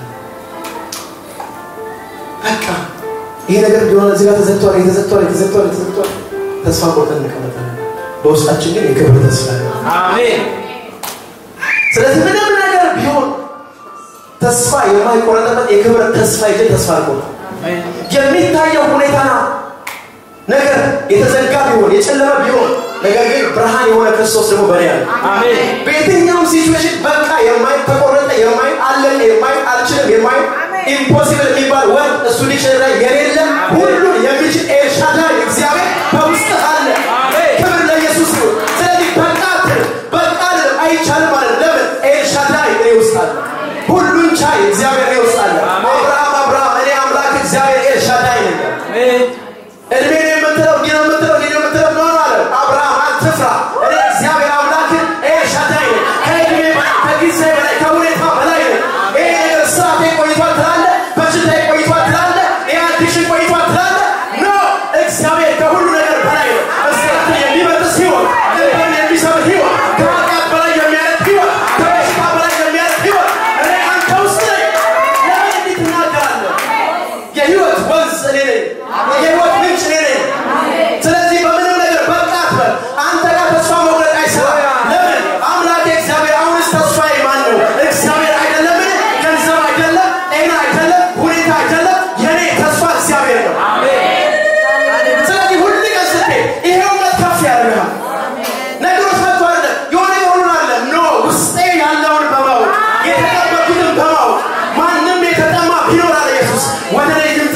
A: በቃ ይሄ ነገር ቢሆን እዚህ ጋር ተዘግቷል ተስፋ ቆርጠን እንቀመጣለን በውስጣችን ግን የክብር ተስፋ ነው አሜን ስለዚህ ምንም ነገር ቢሆን ተስፋ የማይቆረጥበት የክብር ተስፋ ይዘን ተስፋ አልቆርጥ የሚታየው ሁኔታ ነገር የተዘጋ ቢሆን የጨለመ ቢሆን ነገር ግን ብርሃን የሆነ ክርስቶስ ደግሞ በእኔ አለ አሜን በየትኛውም ሲቹዌሽን በቃ የማይቆረጥ አለን አልችልም impossible የሚባል ወርድ እሱ ዲክሽነሪ የሌለ ሁሉን የሚችል ኤልሻዳይ እግዚአብሔር በውስጥ አለ አሜን ክብር ለኢየሱስ ይሁን ስለዚህ በቃ አይቻልም ማለት ለምን ኤልሻዳይ እኔ ውስጥ አለ ሁሉን ቻይ እግዚአብሔር እኔ ውስጥ አለ አብርሃም እኔ አምላክ እግዚአብሔር ኤልሻዳይ ነኝ አሜን እድሜን የምትለው ነው አለ አብርሃም አትፍራ እኔ እግዚአብሔር አምላክ ኤልሻዳይ ነኝ ከእድሜ ከጊዜ በላይ ከሁኔታ በላይ ነኝ ይሄ ነገር ስራቴ ቆይቷል ትላለ በሽታዬ ቆይቷል ትላለ አዲሽን ቆይቷል ትላለ ኖ እግዚአብሔር ከሁሉ ነገር በላይ ነው እስራቴ የሚበጥስ ህይወት ልብን የሚሰብር ህይወት ከኃጢአት በላይ የሚያደርግ ህይወት ከበሽታ በላይ የሚያደርግ ህይወት እኔ አንተ ውስጥ ነኝ ለምን እንዲህ ትናገራለህ የህይወት ወንዝ እኔ ነኝ የህይወት ምንጭ እኔ ነኝ ስለዚህ በምንም ነገር በቃ አትበል አንተ ጋር ተስፋ መቁረጥ አይሰራም ለምን አምላክ እግዚአብሔር አሁንስ ተስፋዬ ማን ነው እግዚአብሔር አይደለምን ገንዘብ አይደለም ጤና አይደለም ሁኔታ አይደለም የኔ ተስፋ እግዚአብሔር ነው ስለዚህ ሁሉ ቀን ስትሄድ ይሄው ከፍ ያደርጋል ነገሮች መጥቶ አይደለም የሆነ የሆኑን አለ ኖ ውስጤ ያለውን በማወቅ የተቀበልኩትን በማወቅ ማንም የተጠማ ቢኖር አለ ኢየሱስ ወደ እኔ ይምጣ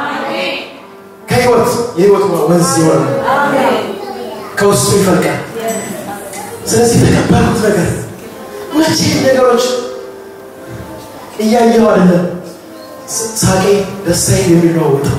A: የህይወት ወንዝ ይሆናል አሜን ከውስጡ ይፈልቃል ስለዚህ ተቀበሉት ነገር መቼ ነገሮች እያየው አይደለም ሳቄ ደስታዬ የሚለዋወጠው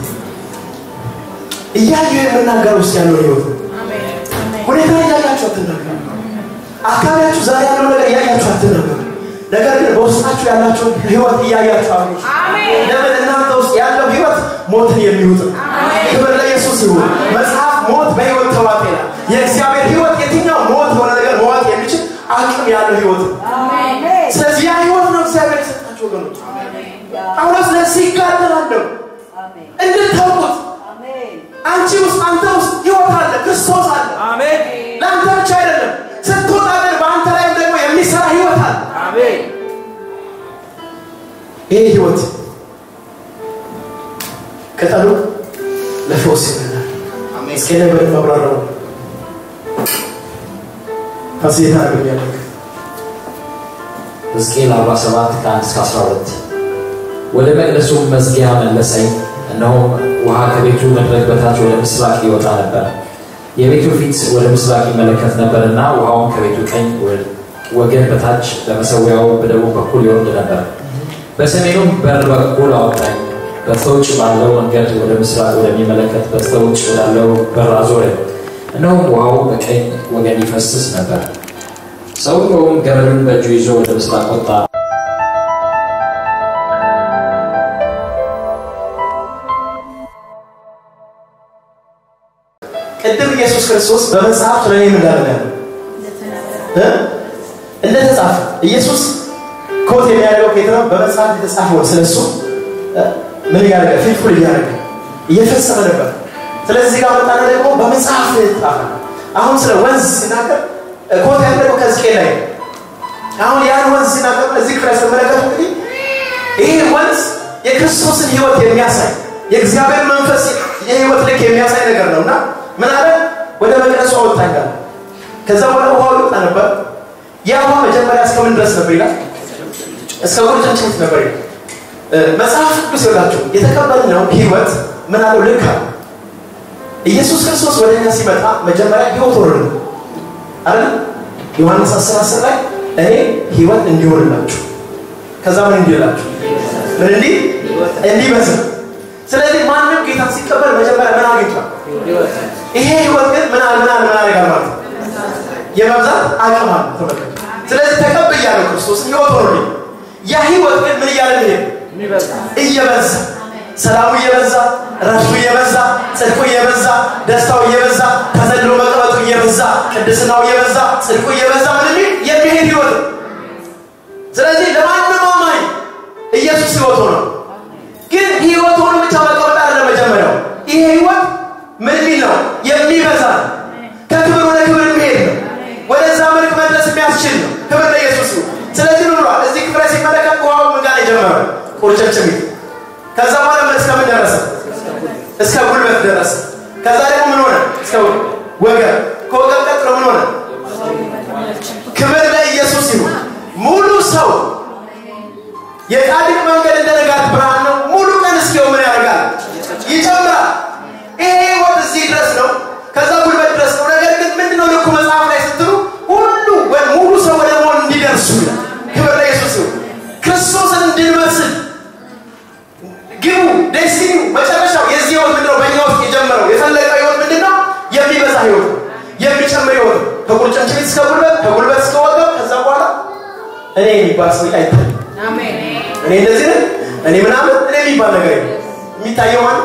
A: እያየው የምናገረው ውስጥ ያለው ህይወት አሜን ሁኔታ እያያችሁ አትናገሩ አካባቢያችሁ ዛሬ ያለው ነገር እያያችሁ አትናገሩ ነገር ግን በውስጣችሁ ያላችሁ ህይወት እያያችሁ አሜን ለምን እናንተ ውስጥ ያለው ህይወት ሞትን የሚውጥ ክብር ለኢየሱስ ይሁን መጽሐፍ ሞት በህይወት ተዋጠ ይላል የእግዚአብሔር ህይወት የትኛው ሞት ሆነ ነገር መዋጥ የሚችል አቅም ያለው ህይወት አሜን ስለዚህ ያ ህይወት ነው እግዚአብሔር የሰጣችሁ ወገኖች አሜን ጳውሎስ ለዚህ ይጋደላል አሜን እንድታውቁት አሜን አንቺ ውስጥ አንተ ውስጥ ህይወት አለ ክርስቶስ አለ አሜን ለአንተ ብቻ አይደለም ስትወጣ ግን በአንተ ላይ ደግሞ የሚሰራ ህይወት አለ አሜን ይሄ ህይወት ከተሉ ለፈውስ ይሆናል አሜን እስከ ነገር ማብራራው ፋሲታ አገኛለሁ
B: ሕዝቅኤል 47 ከ1 እስከ 12 ወደ መቅደሱ መዝጊያ መለሰኝ እነሆ ውሃ ከቤቱ መድረክ በታች ወደ ምስራቅ ይወጣ ነበር የቤቱ ፊት ወደ ምስራቅ ይመለከት ነበርና ውሃውን ከቤቱ ቀኝ ወገን በታች በመሰዊያው በደቡብ በኩል ይወርድ ነበር በሰሜኑም በር በኩል አወጣኝ በስተውጭ ባለው መንገድ ወደ ምስራቅ ወደሚመለከት በስተውጭ ወዳለው በር አዞረኝ እነሆ ውሃው በቀኝ ወገን ይፈስስ ነበር ሰውየውም ገመዱን በእጁ ይዞ ወደ ምስራቅ ወጣ
A: ቅድም ኢየሱስ ክርስቶስ በመጽሐፍ ላይ ምን እንዳለ እንደተጻፈ ኢየሱስ ኮት የሚያደርገው ከየትነው በመጽሐፍ የተጻፈው ስለሱ ምን ያደርጋል ፊልፉል ያደርጋል እየፈሰመ ነበር ስለዚህ ጋር መጣና ደግሞ በመጽሐፍ የተጻፈ አሁን ስለ ወንዝ ሲናገር ኮት ያደርገው ከሕዝቅኤል ላይ አሁን ያን ወንዝ ሲናገር እዚህ ክራይስት ተመለከቱ እንግዲህ ይሄ ወንዝ የክርስቶስን ህይወት የሚያሳይ የእግዚአብሔር መንፈስ የህይወት ልክ የሚያሳይ ነገር ነውና ምን አለ ወደ መቅደሱ አወጣኝ ከዛ ወደ ውሃው ወጣ ነበር ያ ውሃ መጀመሪያ እስከምን ድረስ ነበር ይላል እስከ ቁርጭምጭሚት ነበር ይላል መጽሐፍ ቅዱስ ይላችሁ የተቀበልነው ህይወት ምን አለው ልክ ኢየሱስ ክርስቶስ ወደኛ ሲመጣ መጀመሪያ ህይወት ወረደ አይደል ዮሐንስ 10 ላይ እኔ ህይወት እንዲሆንላችሁ ከዛ ምን እንዲላችሁ ምን እንዲበዛ ስለዚህ ማንም ጌታ ሲቀበል መጀመሪያ ምን አግኝቷል ይሄ ህይወት ግን ምን አደረጋል ማለት የመብዛት አቅም አለው ተመልከቱ ስለዚህ ተቀበያለሁ ክርስቶስ ህይወት ወረደ ያ ህይወት ግን ምን ያለ ነው እየበዛ ሰላሙ እየበዛ ረፍቱ እየበዛ ጽድቁ እየበዛ ደስታው እየበዛ ተዘልሎ መቀበጡ እየበዛ ቅድስናው እየበዛ ጽድቁ እየበዛ ምን የሚሄድ ህይወት ስለዚህ ለማን ቁርጭምጭሚት ከዛ በኋላ እስከምን ደረሰ እስከ ጉልበት ደረሰ ከዛ ደግሞ ምን ሆነ እስከ ወገብ ከወገብ ቀጥሎ ምን ሆነ ክብር ለኢየሱስ ይሁን ሙሉ ሰው የጻድቅ መንገድ እንደነጋት ብርሃን ነው ሙሉ ቀን እስኪው ምን ያደርጋል ይጨምራል ይሄ ወደ እዚህ ድረስ ነው ከዛ ጉልበት ድረስ ነው ነገር ግን ምንድነው ልኩ መጽሐፍ ላይ ስትሉ ሁሉ ሙሉ ሰው ወደ መሆን እንዲደርሱ ክብር ለኢየሱስ ይሁን ክርስቶስን እንድንመስል ግቡ ደስቲኒው መጨረሻው የዚህ ህይወት ምንድነው በእኛ ውስጥ የጀመረው የፈለቀው ህይወት ምንድነው የሚበዛ ህይወት የሚጨምር ህይወት ከቁርጭምጭሚት እስከ ጉልበት ከጉልበት እስከ ወገብ ከዛ በኋላ እኔ የሚባል ሰው አይታይም አሜን እኔ እንደዚህ እኔ ምናምን እኔ የሚባል ነገር የሚታየው ማን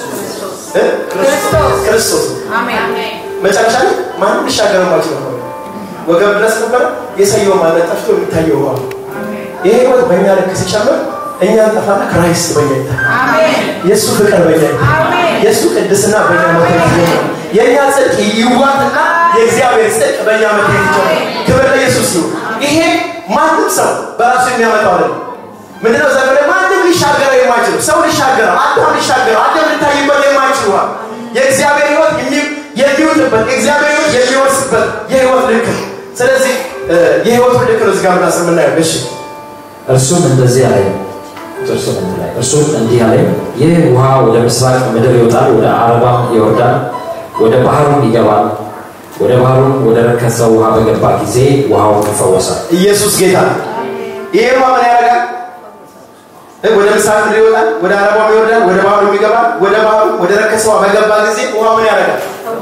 A: ክርስቶስ አሜን መጨረሻ ላይ ማን ይሻገራማችሁ ነው ወገብ ድረስ ነበር የሰየው ማለት ጠፍቶ የሚታየው አሜን ይሄ ህይወት በእኛ ልክ ሲጨምር እኛ እንጠፋና ክራይስት በእኛ ይታያል አሜን ኢየሱስ ፍቅር በእኛ ይታያል አሜን ኢየሱስ ቅድስና በእኛ መታየት የኛ ጽድቅ ይዋጥና የእግዚአብሔር ጽድቅ በእኛ መታየት ይችላል ክብር ለኢየሱስ ይሁን ይሄ ማንም ሰው በራሱ የሚያመጣው አይደለም ምንድነው ዘመን ማንም ሊሻገረው የማይችል ሰው ሊሻገረው አዳም ሊታይበት የማይችል የእግዚአብሔር ህይወት የሚውጥበት እግዚአብሔር ህይወት የሚወርስበት የህይወት ልክ ስለዚህ የህይወት ልክ ነው እዚህ ጋር እናስመናየው እሺ
B: እርሱም እንደዚህ አለ እርሱም እንዲህ አለ ይህ ውሃ ወደ ምስራቅ ምድር ይወጣል ወደ አረባ ይወርዳል ወደ ባህሩም ይገባል ወደ ባህሩም ወደ ረከሰው ውሃ በገባ ጊዜ ውሃው ይፈወሳል
A: ኢየሱስ ጌታ ይሄ ውሃ ምን ያደርጋል ወደ ምስራቅ ምድር ይወጣል ወደ አረባው ይወርዳል ወደ ባህሩም ይገባል ወደ ባህሩ ወደ ረከሰው ውሃ በገባ ጊዜ ውሃ ምን ያደርጋል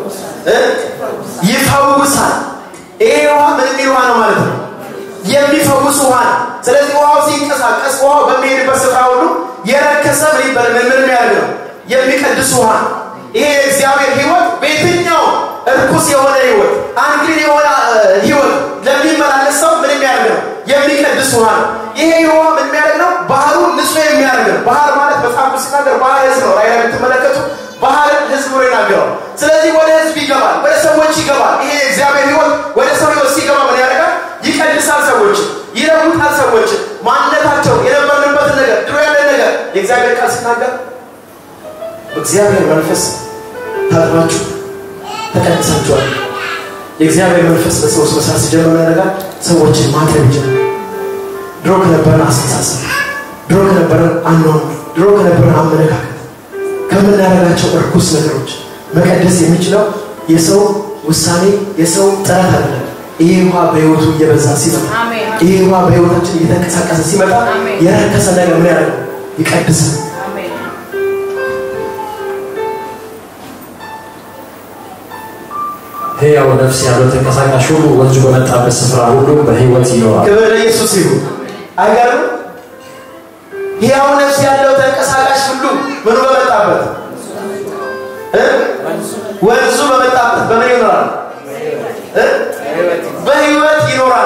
A: ይፈውሳል ይሄ ውሃ ምን የሚል ውሃ ነው ማለት ነው የሚፈውስ ውሃ ስለዚህ ውሃው ሲንቀሳቀስ ውሃው በሚሄድበት ስፍራ ሁሉ የረከሰ ምን ያደርግ ነው የሚቀድስ ውሃ ይሄ እግዚአብሔር ህይወት በየትኛው እርኩስ የሆነ ህይወት አንግል የሆነ ህይወት ለሚመላለስ ሰው ምን የሚያደርግ ነው የሚቀድስ ውሃ ይሄ ውሃ ምን የሚያደርግ ነው ባህሩን ንጹህ የሚያደርግ ነው ባህር ማለት በጣም ሲናገር ባህር ህዝብ ነው ራይላ ብትመለከቱ ባህር ህዝብ ነው ይናገራል ስለዚህ ወደ ህዝብ ይገባል ወደ ሰዎች ይገባል ይሄ እግዚአብሔር ህይወት ወደ ሰው ህይወት ሲገባ ምን ያደርጋል ይቀድሳል ሰዎች ይለውጣል ሰዎች ማንነታቸው የነበረበት ነገር ድሮ ያለ ነገር የእግዚአብሔር ቃል ሲናገር እግዚአብሔር መንፈስ ታጥባችሁ ተቀድሳችኋል የእግዚአብሔር መንፈስ በሰው ውስጥ መስራት ሲጀምር ያደርጋል ሰዎችን ማጥበብ ይጀምራል ድሮ ከነበረን አስተሳሰብ ድሮ ከነበረን አኗኗር ድሮ ከነበረን አመለካከት ከምናደርጋቸው እርኩስ ነገሮች መቀደስ የሚችለው የሰው ውሳኔ የሰው ጥረት አይደለም ይሄ ውሃ በህይወቱ እየበዛ ሲመጣ ይሄ ውሃ በህይወታችን እየተንቀሳቀሰ ሲመጣ የረከሰ ነገር ምን ያደርጋል ይቀድሳል
B: ሕያው ነፍስ ያለው ተንቀሳቃሽ ሁሉ ወንዙ በመጣበት ስፍራ ሁሉ በህይወት ይኖራል
A: ክብር ለኢየሱስ ይሁን አይገርም ሕያው ነፍስ ያለው ተንቀሳቃሽ ሁሉ ምኑ በመጣበት ወንዙ በመጣበት በምን ይኖራል በህይወት ይኖራል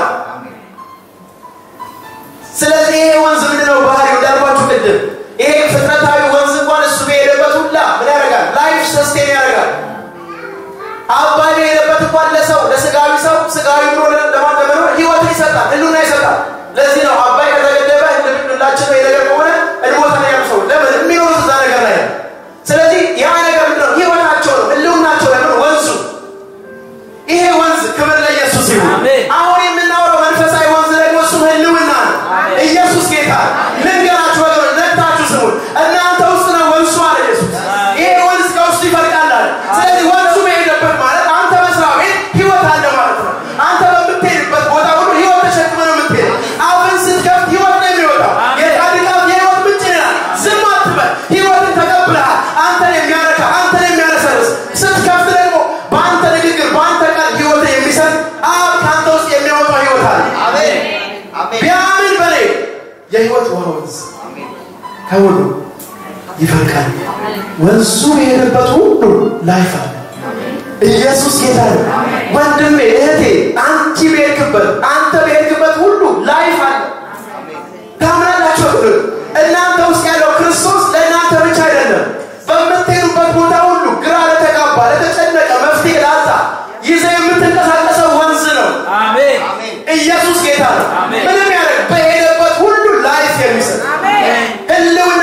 A: ስለዚህ ይሄ ወንዝ ምንድነው ባህሪው እንዳልኳችሁ ቅድም ይሄ ፍጥረታዊ ወንዝ እንኳን እሱ በሄደበት ሁላ ምን ያደርጋል ላይፍ ሰስቴን ያደርጋል አባይ በሄደበት እንኳን ለሰው ለስጋዊ ሰው ስጋዊ ኑሮ ለማንደመር ህይወት ይሰጣል ህሉና ይሰጣል ለዚህ ነው አባይ ከተገደበ እንደምንላችን ነው ነገር ከሆነ እንሞታ ነው ያለው ለምን የሚኖሩት እዛ ነገር ላይ ስለዚህ ያ ነገር ምንድነው ህይወታቸው ነው ህሉናቸው ለምን ወንዙ ይሄ ወንዝ ክብር ለኢየሱስ ይሁን አሁን የምናወራው መንፈሳዊ ወንዝ ደግሞ እሱ ህልውና ነው ኢየሱስ ጌታ ልንገራችሁ ወገኖች ነታችሁ ስሙ እናንተ ውስጥ ነው ወንዙ አለ ኢየሱስ ይሄ ወንዝ ከውስጥ ይፈልቃል አለ ስለዚህ ወንዙ በሄደበት ማለት አንተ መስሪያ ቤት ህይወት አለ ማለት ነው አንተ በምትሄድበት ቦታ ሁሉ ህይወት ተሸክመ ነው የምትሄደው አሁን ስትከፍት ህይወት ነው የሚወጣው የጻድቃው የህይወት ምንጭ ነው ዝም አትበል ህይወትን ተቀብለሃል አንተን የሚያረካ አንተን የሚያረሰርስ ስትከፍት ደግሞ በአንተ ንግግር በአንተ ቃል ህይወትን የሚሰጥ አብ ካንተ ውስጥ የሚያወጣው ህይወት አለ አሜን ቢያምን በኔ የህይወት ውሃ ወንዝ ከሁሉ ይፈልቃል ወንዙ የሄደበት ሁሉ ላይፍ አለ ኢየሱስ ጌታ ነው ወንድሜ እህቴ አንቺ በሄድክበት አንተ በሄድክበት ሁሉ ላይፍ አለ ታምናላችሁ እናንተ ውስጥ ያለው ክርስቶስ ለእናንተ ብቻ አይደለም በምትሄዱበት ቦታ ሁሉ ግራ ለተጋባ ለተጨነቀ መፍትሄ ላጣ ይዘህ የምትንቀሳቀሰው ወንዝ ነው አሜን ኢየሱስ ጌታ ነው ምንም ያደርግ በሄደበት ሁሉ ላይፍ የሚሰጥ ህልው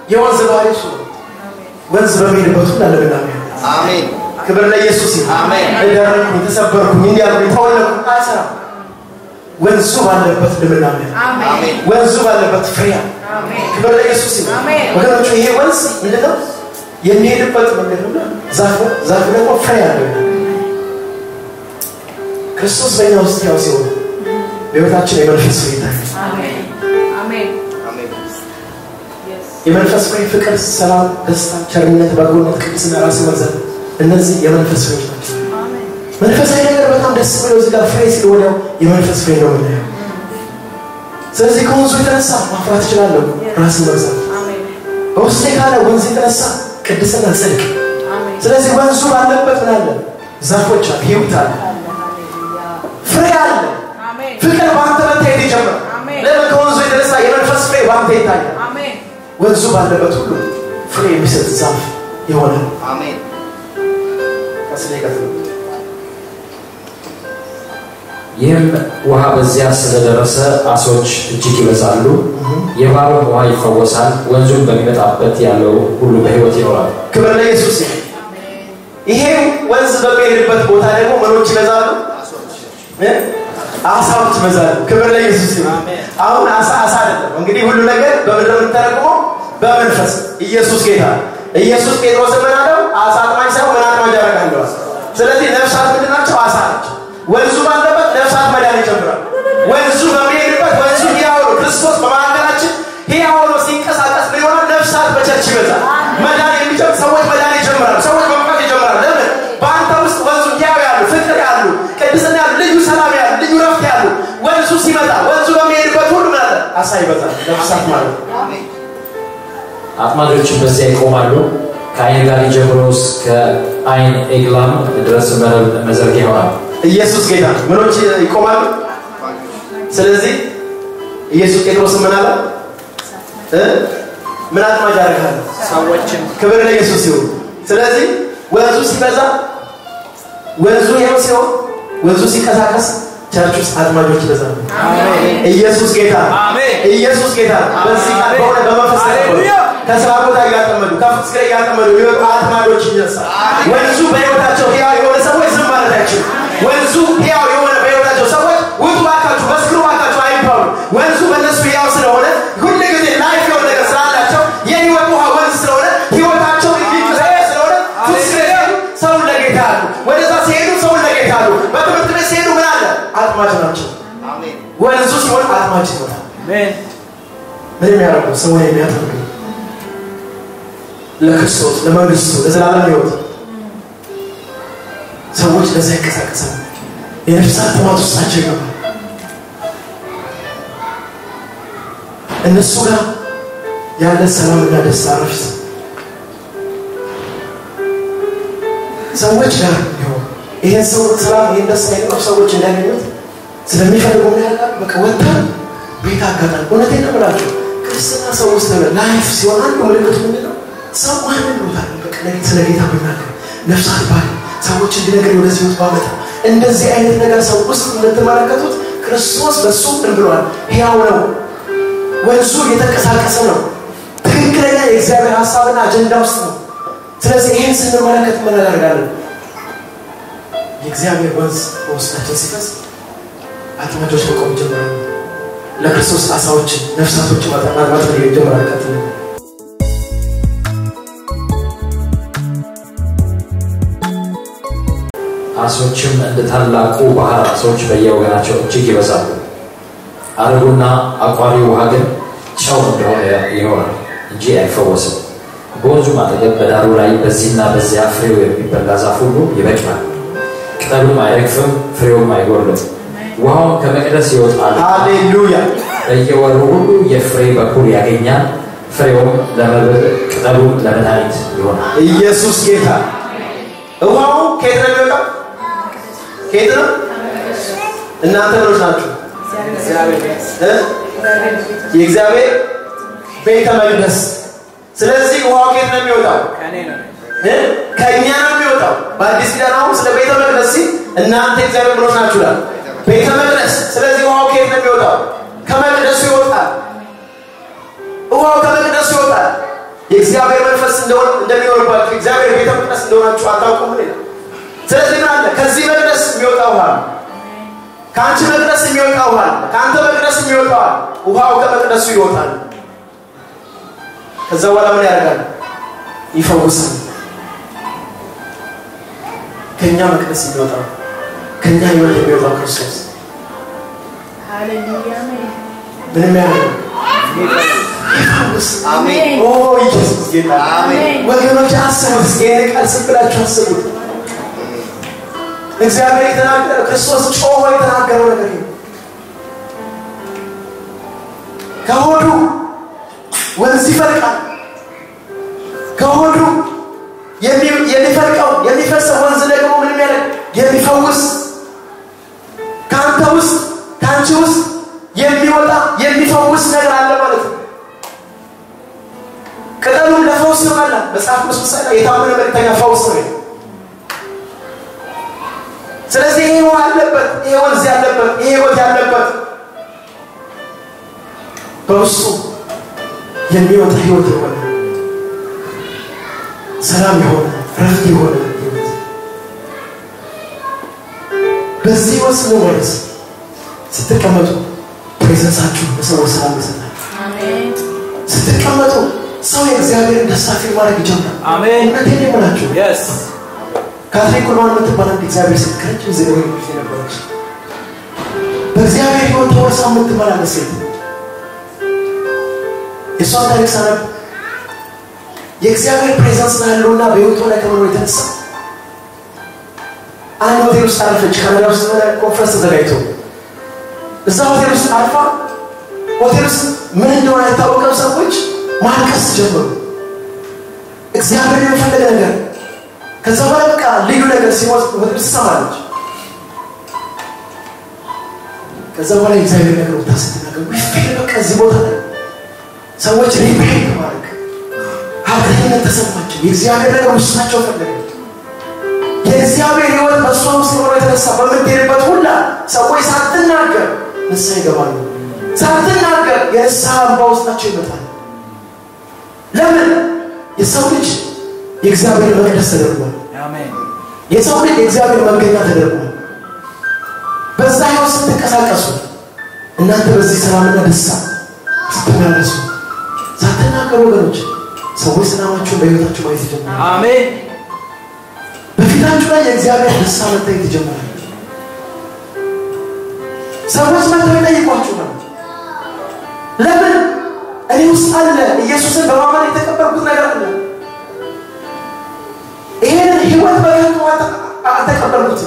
A: የወንዝ ባህር እሱ ወንዝ በሚሄድበት ሁሉ ለምናም
C: አሜን
A: ክብር ለኢየሱስ ይሁን
C: አሜን
A: እደረኩ ተሰበርኩ እንዲያሉ ተወለኩ አይሰራ ወንዙ ባለበት ለምናም
C: አሜን
A: ወንዙ ባለበት ፍሬያ
C: አሜን
A: ክብር ለኢየሱስ ይሁን
C: አሜን
A: ወገኖች ይሄ ወንዝ ምንድነው የሚሄድበት መንገድ ነው ዛፍ ደግሞ ፍሬ አለው ክርስቶስ በእኛ ውስጥ ያው ሲሆን በሕይወታችን የመንፈስ ፍሬ ይታያል
C: አሜን አሜን
A: የመንፈስ ፍሬ ፍቅር ሰላም ደስታ ቸርነት በጎነት ቅድስና ራስ መግዛት እነዚህ የመንፈስ ፍሬዎች ናቸው አሜን መንፈሳዊ ነገር በጣም ደስ ብሎ እዚህ ጋር ፍሬ ስለሆነ የመንፈስ ፍሬ ነው ማለት ስለዚህ ከወንዙ የተነሳ ማፍራት ይችላል ራስ መግዛት አሜን በውስጤ ካለ ወንዝ የተነሳ ቅድስና ጽድቅ አሜን ስለዚህ ወንዙ ባለበት ምን አለ ዛፎች አሉ ህይወት አለ ፍሬ አለ አሜን ፍቅር ባንተ መታየት ይጀምራል አሜን ለምን ከወንዙ የተነሳ የመንፈስ ፍሬ ባንተ ይታያል አሜን ወንዙ ባለበት ሁሉ ፍሬ የሚሰጥ ዛፍ ይሆናል
C: አሜን
A: አስለቀት
B: ይህም ውሃ በዚያ ስለደረሰ አሶች እጅግ ይበዛሉ የባህሩም ውሃ ይፈወሳል ወንዙም በሚመጣበት ያለው ሁሉ በሕይወት ይኖራል
A: ክብር ለኢየሱስ ይሁን ይሄ ወንዝ በሚሄድበት ቦታ ደግሞ ምኖች ይበዛሉ አሳዎች ይበዛሉ ክብር ለኢየሱስ ይሁን አሁን አሳ አይደለም እንግዲህ ሁሉ ነገር በምድር ተረክሞ በመንፈስ ኢየሱስ ጌታ ኢየሱስ ጴጥሮስ ምን አለው አሳ አጥማጅ ሳይሆን ምን አጥማጅ ያደርጋለሁ ስለዚህ ነፍሳት ምንድናቸው አሳ ናቸው ወንዙ ባለበት ነፍሳት መዳን ይጀምራል ወንዙ በሚሄድበት ወንዙ ሕያው ነው ክርስቶስ በማዕከላችን ሕያው ነው ሲንቀሳቀስ ምን ይሆናል ነፍሳት በቸርች ይበዛል መዳን የሚጀምር ሰዎች መዳን ይጀምራሉ ሰዎች መምጣት ይጀምራሉ ለምን በአንተ ውስጥ ወንዙ ሕያው ያሉ ፍቅር ያሉ ቅድስና ያሉ ልዩ ሰላም ያሉ ልዩ ረፍት ያሉ ወንዙ ሲመጣ ወንዙ በሚሄድበት ሁሉ ምን አለ አሳ ይበዛል ነፍሳት ማለት አሜን
B: አጥማጆችን በዚያ ይቆማሉ ከአይን ጋር ጀምሮ እስከ አይን ኤግላም ድረስ መዘርጊያ ይሆናል
A: ኢየሱስ ጌታ ምኖች ይቆማሉ ስለዚህ ኢየሱስ ጴጥሮስ ምን አለ ምን አጥማጅ ያደርጋል
C: ሰዎችን
A: ክብር ለኢየሱስ ይሁን ስለዚህ ወንዙ ሲበዛ ወንዙ ያው ሲሆን ወንዙ ሲንቀሳቀስ ቸርች ውስጥ አጥማጆች ይበዛሉ
C: አሜን
A: ኢየሱስ ጌታ
C: አሜን
A: ኢየሱስ ጌታ በዚህ ቃል በሆነ በመንፈስ ሃሌሉያ ከስራ ቦታ ያጠመዱ ከፍቅር ያጠመዱ የወጡ አጥማጆች ይነሳል ወንዙ በሕይወታቸው ሕያው የሆነ ሰዎች ዝም ማለት አይችሉም ወንዙ ሕያው የሆነ በሕይወታቸው ሰዎች ውጡ ባካችሁ መስክሩ ባካችሁ አይባሉ ወንዙ በእነሱ ሕያው ስለሆነ ሁሉ ጊዜ ላይፍ የሆነ ነገር ስላላቸው የሕይወት ውሃ ወንዝ ስለሆነ ሕይወታቸው እንዲንቀሳቀስ ስለሆነ ፍቅር ሰው ለጌታ አሉ ወደዛ ሲሄዱ ሰው ለጌታ አሉ በትምህርት ቤት ሲሄዱ ምን አለ አጥማጅ ናቸው
C: አሜን
A: ወንዙ ሲሆን አጥማጅ ይሆናል
C: አሜን
A: ምን የሚያደርጉ ሰው የሚያደርጉ ለክርስቶስ ለመንግስቱ ለዘላለም ሕይወት ሰዎች ለዛ ይንቀሳቀሳሉ የነፍሳት ጥማት ውስጣቸው ይገባል እነሱ ጋር ያለ ሰላምና ደስታ ረፍት ሰዎች ጋር ይሆን ይሄን ሰው ሰላም ይሄን ደስታ የነሱ ሰዎች እንዳገኙት ስለሚፈልጉ ያላል በቃ ወጣ ቤት አጋጣሚ እውነቴን ነው ብላችሁ ክርስትና ሰው ውስጥ ላይፍ ሲሆን አንዱ ምልክቱ ምንድነው ሰው ማንን ነው በቃ ስለ ጌታ ብናገር ነፍሳት ባል ሰዎች እንዲነገር ወደዚህ ውስጥ ባመጣ እንደዚህ አይነት ነገር ሰው ውስጥ የምትመለከቱት ክርስቶስ በሱ ብሏል ሕያው ነው ወንዙ የተንቀሳቀሰ ነው ትክክለኛ የእግዚአብሔር ሐሳብና አጀንዳ ውስጥ ነው ስለዚህ ይህን ስንመለከት ምን እናደርጋለን የእግዚአብሔር ወንዝ በውስጣችን ሲፈስ አጥማጆች መቆም ጀምራሉ ለክርስቶስ አሳዎችን ነፍሳቶችን ማጥማት ጀምራሉ ቀጥሎ
B: አሶችም እንደ ታላቁ ባህር አሶች በየወገናቸው እጅግ ይበዛሉ አረጉና አቋሪ ውሃ ግን ጨው እንደሆነ ይኖራል እንጂ አይፈወስም በወንዙ አጠገብ በዳሩ ላይ በዚህና በዚያ ፍሬው የሚበላ ዛፍ ሁሉ ይበቅላል ቅጠሉም አይረግፍም ፍሬውም አይጎድልም ውሃውም ከመቅደስ ይወጣል
A: ሃሌሉያ
B: በየወሩ ሁሉ የፍሬ በኩል ያገኛል ፍሬውም ለመብል ቅጠሉም ለመድኃኒት ይሆናል
A: ኢየሱስ ጌታ ውሃው ከየት ነው የሚወጣው ከየት ነው እናንተ ምኖች ናችሁ የእግዚአብሔር ቤተ መቅደስ ስለዚህ ውሃው ከየት ነው የሚወጣው ከእኛ ነው የሚወጣው በአዲስ ኪዳን አሁን ስለ ቤተ መቅደስ እናንተ እግዚአብሔር ምኖች ናችሁ ይላል ቤተ መቅደስ ስለዚህ ውሃው ከየት ነው የሚወጣው ከመቅደሱ ይወጣል ውሃው ከመቅደሱ ይወጣል እንደሚኖርባችሁ እግዚአብሔር ቤተ መቅደስ እንደሆናችሁ አታውቁም ይላል። ስለዚህ ምን አለ? ከዚህ መቅደስ የሚወጣው ውሃ ካንቺ መቅደስ የሚወጣው ውሃ ካንተ መቅደስ የሚወጣው ውሃው ከመቅደሱ ይወጣል። ከዛ በኋላ ምን ያደርጋል? ይፈውሳል። ከኛ መቅደስ የሚወጣው ከኛ ህይወት የሚወጣው ክርስቶስ
C: ሃሌሉያ
A: ምን ያደርጋል?
C: አሜን።
A: ኦ ኢየሱስ ጌታ
C: አሜን።
A: ወገኖች አስቡት፣ ይሄን ቃል ስብላችሁ አስቡት። እግዚአብሔር የተናገረ ክርስቶስ ጮሆ የተናገረው ነገር ነው። ከሆዱ ወንዝ ይፈልቃል። ከሆዱ የሚፈልቀው የሚፈሰው ወንዝ ደግሞ ምን ያደርግ? የሚፈውስ ካንተ ውስጥ ካንቺ ውስጥ የሚወጣ የሚፈውስ ነገር አለ ማለት ነው። ቅጠሉን ለፈውስ ይሆናል። መጽሐፍ ቅዱስ ላይ የታመነ መልእክተኛ ፈውስ ነው። ስለዚህ ይሄ አለበት፣ ይሄ ወንዝ ያለበት፣ ይሄ ህይወት ያለበት በውስጡ የሚወጣ ህይወት ይሆናል። ሰላም ይሆናል፣ ረፍት ይሆናል። በዚህ ወስኑ ወርስ ስትቀመጡ ፕሬዘንሳችሁ በሰዎች ሰላም ይሰጣል።
C: አሜን።
A: ስትቀመጡ ሰው የእግዚአብሔርን ደስታ ፊል ማድረግ ይጀምራል።
B: አሜን።
A: እውነቴን ነው የምላችሁ።
B: Yes.
A: ካትሪክ ኩልማን የምትባል አንድ እግዚአብሔር ሴት ከረጅም ጊዜ በፊት ነበረች። በእግዚአብሔር ህይወት ተወርሳ የምትመላለስ ሴት። የእሷን ታሪክ ሳነብ የእግዚአብሔር ፕሬዘንስ ያለውና በህይወቷ ላይ ከመኖር የተነሳ አንድ ሆቴል ውስጥ አረፈች። ካናዳ ውስጥ ኮንፈረንስ ተዘጋጅቶ እዛ ሆቴል ውስጥ አርፋ ሆቴል ውስጥ ምን እንደሆነ አይታወቅም። ሰዎች ማልቀስ ጀመሩ። እግዚአብሔር የፈለገ ነገር ከዛ በኋላ በቃ ልዩ ነገር ሲሞት ሆቴል ትሰማለች። ከዛ በኋላ እግዚአብሔር ነገር ታስተናገሩ ይፈል በቃ እዚህ ቦታ ላይ ሰዎች ሪፔር ማድረግ ሀብተኝነት ተሰማቸው። የእግዚአብሔር ነገር ውስጣቸው ፈለገ። የእግዚአብሔር ህይወት በእሷ ውስጥ ሆኖ የተነሳ በምትሄድበት ሁላ ሰዎች ሳትናገር ንስሐ ይገባሉ። ሳትናገር የንስሐ እንባ ውስጣቸው ይመጣል። ለምን? የሰው ልጅ የእግዚአብሔር መቅደስ ተደርጓል።
B: አሜን።
A: የሰው ልጅ የእግዚአብሔር መገኛ ተደርጓል። በዛ ህይወት ስትንቀሳቀሱ እናንተ በዚህ ሰላምና ደስታ ስትመላለሱ ሳትናገሩ ወገኖች ሰዎች ሰላማቸውን በህይወታቸው ማየት ይጀምራሉ።
B: አሜን።
A: በፊታችሁ ላይ የእግዚአብሔር ደስታ መታየት ይጀምራል። ሰዎች መጥተው ይጠይቋችኋል። ለምን? እኔ ውስጥ አለ ኢየሱስን በማመን የተቀበልኩት ነገር አለ። ይሄን ህይወት በከንቱ አልተቀበልኩትም።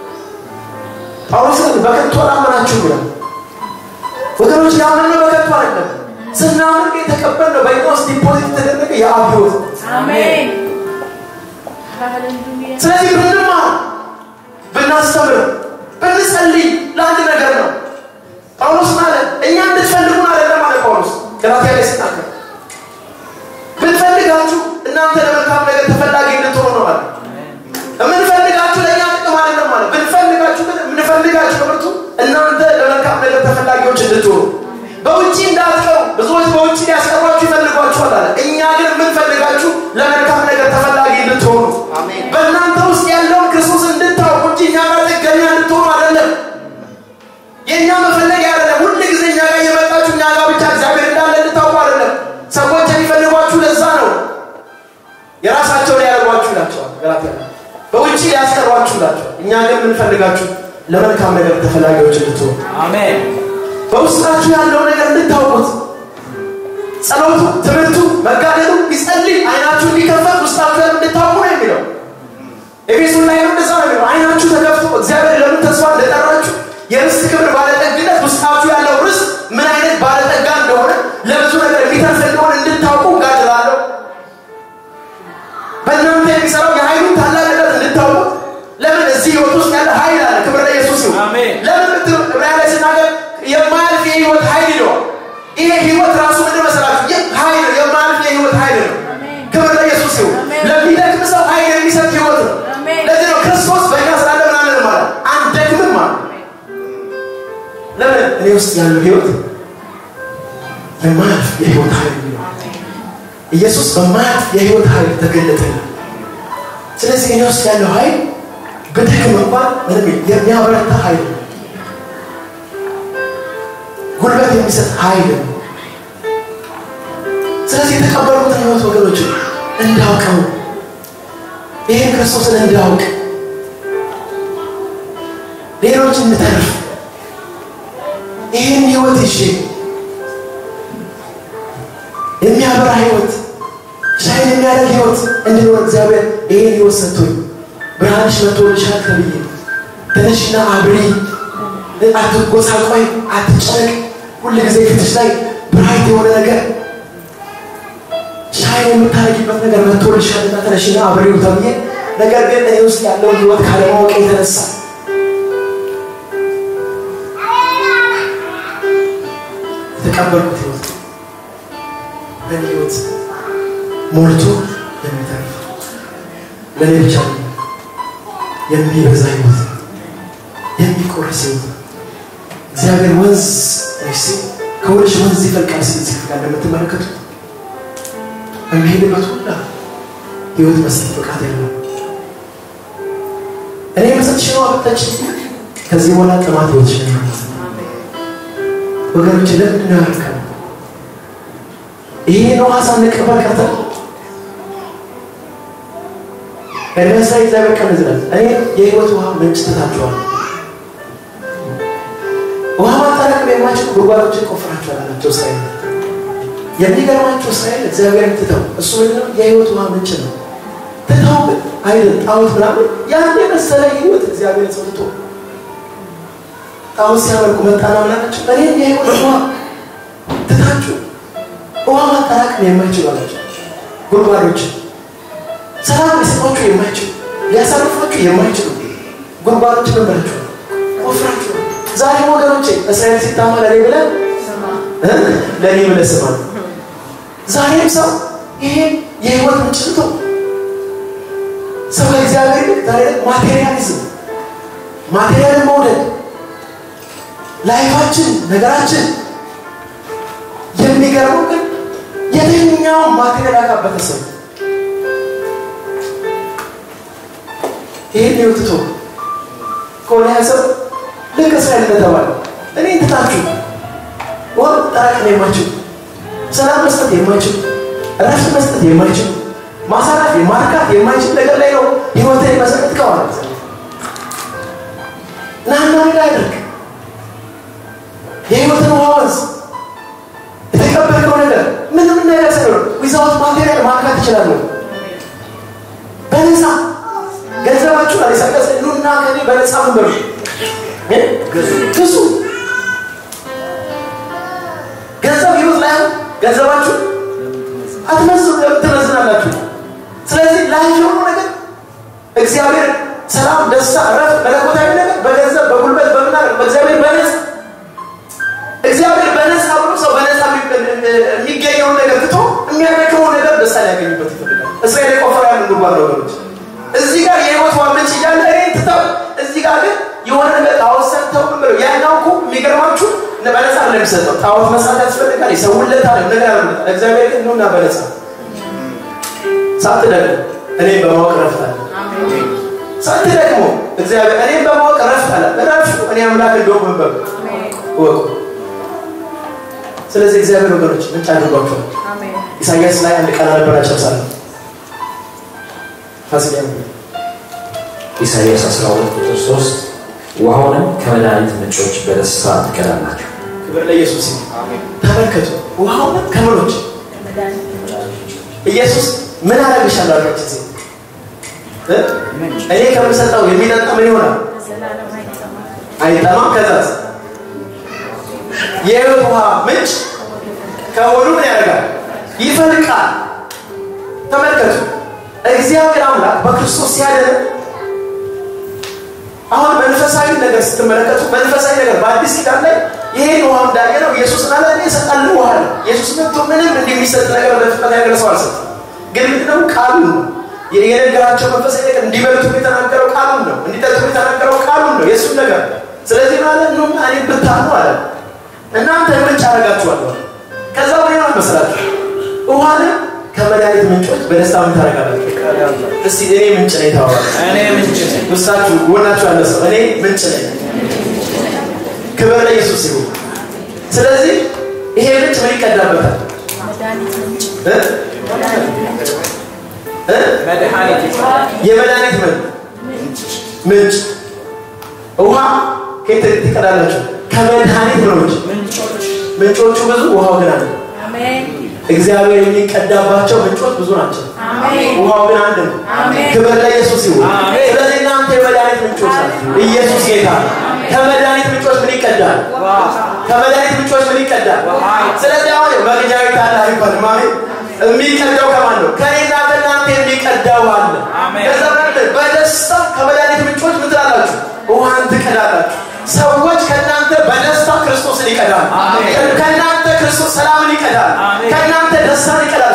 A: ጳውሎስ በከንቱ አላመናችሁም ይላል። ወገኖች ያመነው በከንቱ አይደለም። ስናምን የተቀበልነው በእኛ ውስጥ ዲፖዚት የተደረገ የአብ ህይወት።
C: አሜን። ሃሌሉያ።
A: ስለዚህ ብንማር ብናስተምር ብንጸልይ ለአንድ ነገር ነው። ጳውሎስ ማለት እኛ እንድትፈልጉን አይደለም ማለት ጳውሎስ ገላትያ ላይ ሲናገር ብንፈልጋችሁ እናንተ ለመልካም ነገር ተፈላጊ እንድትሆኑ ነው ማለት። የምንፈልጋችሁ ለእኛ ጥቅም አይደለም ማለት። ብንፈልጋችሁ ግን የምንፈልጋችሁ በብርቱ እናንተ ለመልካም ነገር ተፈላጊዎች እንድትሆኑ በውጪ እንዳትቀሩ። ብዙዎች በውጪ ሊያስቀሯችሁ ይፈልጓችኋል አለ። እኛ ግን የምንፈልጋችሁ ለመልካም ነገር ተፈላጊ እንድትሆኑ በእናንተ ውስጥ ያለውን ክርስቶስ እንድታውቁ እንጂ እኛ ጋር ጥገኛ እንድትሆኑ አይደለም። የእኛ መፈለጊያ አይደለም። ሁል ጊዜ እኛ ጋር እየመጣችሁ እኛ ጋር ብቻ እግዚአብሔር እንዳለ እንድታውቁ አይደለም። ሰዎች የሚፈልጓችሁ ለዛ ነው። የራሳቸው ሊያደርጓችሁ ይላቸዋል ገላትያ። በውጪ ሊያስቀሯችሁ ይላቸዋል። እኛ ግን የምንፈልጋችሁ ለመልካም ነገር ተፈላጊዎች እንድትሆኑ
B: አሜን።
A: በውስጣችሁ ያለው ነገር እንድታውቁት ጸሎቱ፣ ትምህርቱ፣ መጋደሉ ቢጸልይ አይናችሁ እንዲከፈት ውስጣችሁ እንድታውቁ ነው የሚለው። ኤፌሶን ላይ እንደዛ ነው የሚለው። አይናችሁ ተከፍቶ እግዚአብሔር ለምን ተስፋ እንደጠራችሁ የርስት ክብር ባለጠግነት ውስጣችሁ ያለው ርስት ምን አይነት ባለጠጋ እንደሆነ ለብዙ ነገር የሚተርፍ እንደሆነ እንድታውቁ ጋድላለሁ። በእናንተ የሚሰራው የኃይሉን ታላቅነት እንድታውቁት። ለምን? እዚህ ህይወት ውስጥ ያለ ኃይል አለ። ክብር ለኢየሱስ ይሁን።
B: አሜን።
A: ለምን ዕብራውያን ላይ ሲናገር የማያልፍ የህይወት ኃይል ነው። ይሄ ህይወት ራሱ ምንድን መሰላችሁ? ኃይል ነው። የማያልፍ የህይወት ኃይል ነው። ክብር ለኢየሱስ ይሁን። ለሚደክም ሰው ኃይል የሚሰጥ ህይወት ነው። ለዚህ ነው ክርስቶስ በእኛ ስላለ ምን አለን ማለት አንደክምም ማለት። ለምን? እኔ ውስጥ ያለው ህይወት የማያልፍ የህይወት ኃይል ነው። ኢየሱስ በማያልፍ የህይወት ኃይል ተገለጠ። ስለዚህ እኔ ውስጥ ያለው ኃይል በደከም እንኳን ምንም የሚያበረታ ኃይል ነው። ጉልበት የሚሰጥ ኃይል ነው። ስለዚህ የተቀበልኩትን ህይወት ወገኖች እንዳውቀው ይሄን ክርስቶስን እንዳውቅ ሌሎች እንድተርፍ ይሄን ህይወት ይዤ የሚያበራ ህይወት ሻይን የሚያደርግ ህይወት እንድኖር እግዚአብሔር ይሄን ህይወት ሰጥቶኝ ብርሃንሽ መጥቶልሻል ተብዬ ተነሽና አብሪ አትጎሳቆይ አትጨነቅ ሁሉ ጊዜ ፊትሽ ላይ ብራይት የሆነ ነገር ሻይን የምታረጊበት ነገር መጥቶልሻልና ተነሽና አብሪው ተብዬ ነገር ግን እኔ ውስጥ ያለው ህይወት ካለማወቅ የተነሳ የተቀበልኩት ህይወት በህይወት ሞልቶ የሚተርፍ ለኔ ብቻ የሚበዛ ህይወት የሚቆርስ ህይወት እግዚአብሔር ወንዝ እሺ ከወልሽ ወንዝ ይፈልቃል ሲል ጋር እንደምትመለከቱ የሚሄድበት ሁሉ ህይወት መስጠት ፈቃድ ያለው እኔ መስጠት ነው አጥተሽ ከዚህ በኋላ ጥማት ህይወት ይችላል ወገኖች ለምን ነው ያልከው ይሄ ነው ሐሳብ ነቀበል ከታ ከነሳይ ዘበቀን ዝናል እኔ የህይወት ውሃ ምንጭ ተታቸዋል ውሃ ማጣረቅ የማይችሉ ጉድጓዶችን ቆፍራቸዋል አላቸው እስራኤል የሚገርማቸው እስራኤል እግዚአብሔርን ትተው እሱ ነው የህይወት ውሃ ምንጭ ነው ትተው አይደል ጣዖት ምናምን ያን የመሰለ ህይወት እግዚአብሔር ሰጥቶ ጣዖት ሲያመልኩ መጣና ምናቸው እኔ የህይወት ውሃ ትታችሁ ውሃ ማጣረቅ የማይችሉ አላቸው ጉድጓዶች ሰላም ሊሰጧችሁ የማይችሉ ሊያሳርፏችሁ የማይችሉ ጉድጓዶች ነበራቸው ቆፍራችሁ ዛሬ ወገኖቼ እስራኤል ሲታማ ለኔ ብለን ለኔ ብለን ስማ ዛሬም ሰው ይሄ የህይወት ምንጭ ነው ሰው ለእግዚአብሔር ዛሬ ማቴሪያል መውደድ ላይፋችን ነገራችን የሚገርመው ግን የትኛው ማቴሪያል አካበተ ሰው ይሄን ይወጥቶ ኮላሰብ ለከሳል ተባለ እኔ እንታችሁ ወጥ ታሪክ የማይችል ሰላም መስጠት የማይችል ራስ መስጠት የማይችል ማሳረፍ የማርካት የማይችል ነገር ላይ ነው ህይወቴ መሰረት ከዋለ ናና ይላልክ የህይወትን ዋንስ የተቀበልከው ነገር ምንም ነገር ሳይሆን ዊዛውት ማቴሪያል ማርካት ይችላል በነፃ ገንዘባችሁ ላይ ሳይቀሰሉና ከኔ በነፃ መንበር ገዙ ገንዘብ ህይወት ላይ ገንዘባችሁ አትመስሉ ለምትመዝናላችሁ ስለዚህ ላይሆኑ ነገር እግዚአብሔር ሰላም ደስታ ረፍ መለኮታዊ ነገር በገንዘብ በጉልበት በመናር በእግዚአብሔር በነፃ እግዚአብሔር በነፃ ብሎ ሰው በነፃ የሚገኘው ነገር ትቶ የሚያደርገው ነገር ደስታ ሊያገኝበት ይፈልጋል እስራኤል ቆፈራን ጉድጓድ ነው ወገኖች እዚህ ጋር የህይወት ዋምንጭ እያለ ትተው እዚህ ጋር ግን የሆነ ነገር አወሰንተው ብለው ያናውቁ የሚገርማችሁ በነፃ ለሚሰጠው ጣዖት መስራት ያስፈልጋል ይሰውለታል ነገር አለ እግዚአብሔር ግን ነውና በነፃ ሳትደግ እኔ በማወቅ ረፍታል አሜን ሳትደግሞ እግዚአብሔር እኔ በማወቅ ረፍታል ረፍቱ እኔ አምላክ እንደው መንበር ወቁ ስለዚህ እግዚአብሔር ወገኖች ምን ታደርጓቸው አሜን ኢሳይያስ ላይ አንድ ቃል አነበራቸው ሳለ ፋሲካ
B: ኢሳይያስ 12:3 ውሃውንም ከመድኃኒት ምንጮች በደስታ ትቀዳላችሁ
A: ክብር ለኢየሱስ ይሁን አሜን ተመልከቱ ውሃውንም ከምንጮች ኢየሱስ ምን አደረግሻለሁ አለች እኔ ከምሰጠው የሚጠጣ ምን ይሆናል አይጠማም ከዛስ የህይወት ውሃ ምንጭ ከሆዱ ምን ያደርጋል ይፈልቃል ተመልከቱ እግዚአብሔር አምላክ በክርስቶስ ሲያደርግ አሁን መንፈሳዊ ነገር ስትመለከቱ መንፈሳዊ ነገር በአዲስ ኪዳን ላይ ይሄን ውሃ እንዳየነው ኢየሱስ አለ እኔ እሰጣለሁ ውሃ ኢየሱስ መጥቶ ምንም እንደሚሰጥ ነገር ለፍቃድ ነገር ሰው አልሰጠም ግን ምንድነው ቃሉ የነገራቸው መንፈሳዊ ነገር እንዲበልጡ የተናገረው ቃሉ ነው እንዲጠጡ የተናገረው ቃሉ ነው የሱ ነገር ስለዚህ ማለት ነው እኔ ብታሙ አለ እናንተ ምን ጫረጋችኋል ከዛ ወዲያ ነው መስራት ውሃን ከመድኃኒት ምንጮች በደስታ ምን ታደርጋላችሁ? እስቲ እኔ ምንጭ ነኝ ተባባሉ።
C: እኔ ምንጭ ነኝ።
A: ውስጣችሁ ጎናችሁ ያለ ሰው እኔ ምንጭ ነኝ። ክብር ለኢየሱስ ይሁን። ስለዚህ ይሄ ምንጭ ምን ይቀዳበታል?
C: መድኃኒት
A: የመድኃኒት ምንጭ ውሃ ከየት ትቀዳላችሁ? ከመድኃኒት ምንጮቹ ብዙ፣ ውሃው ግን አንድ።
C: አሜን።
A: እግዚአብሔር የሚቀዳባቸው ምንጮች ብዙ ናቸው።
C: አሜን።
A: ውሃው ግን አንድ ነው። ክብር ለኢየሱስ ይሁን። ስለዚህ እናንተ የመድኃኒት ምንጮች ናችሁ። ኢየሱስ ጌታ። ከመድኃኒት ምንጮች ምን ይቀዳል? ከመድኃኒት ምንጮች ምን ይቀዳል? ስለዚህ አሁን መግኛዊ ታላ ይባል ማለት የሚቀዳው ከማን ነው? ከኔና ከናንተ የሚቀዳው አለ። ከዛ በደስታ ከመድኃኒት ምንጮች ምን ትላላችሁ? ውሃን ትቀዳላችሁ። ሰዎች ከናንተ በደስታ ክርስቶስን ይቀዳል። ከናንተ ክርስቶስ ሰላምን ይቀዳል። ከናንተ ደስታን ይቀዳል።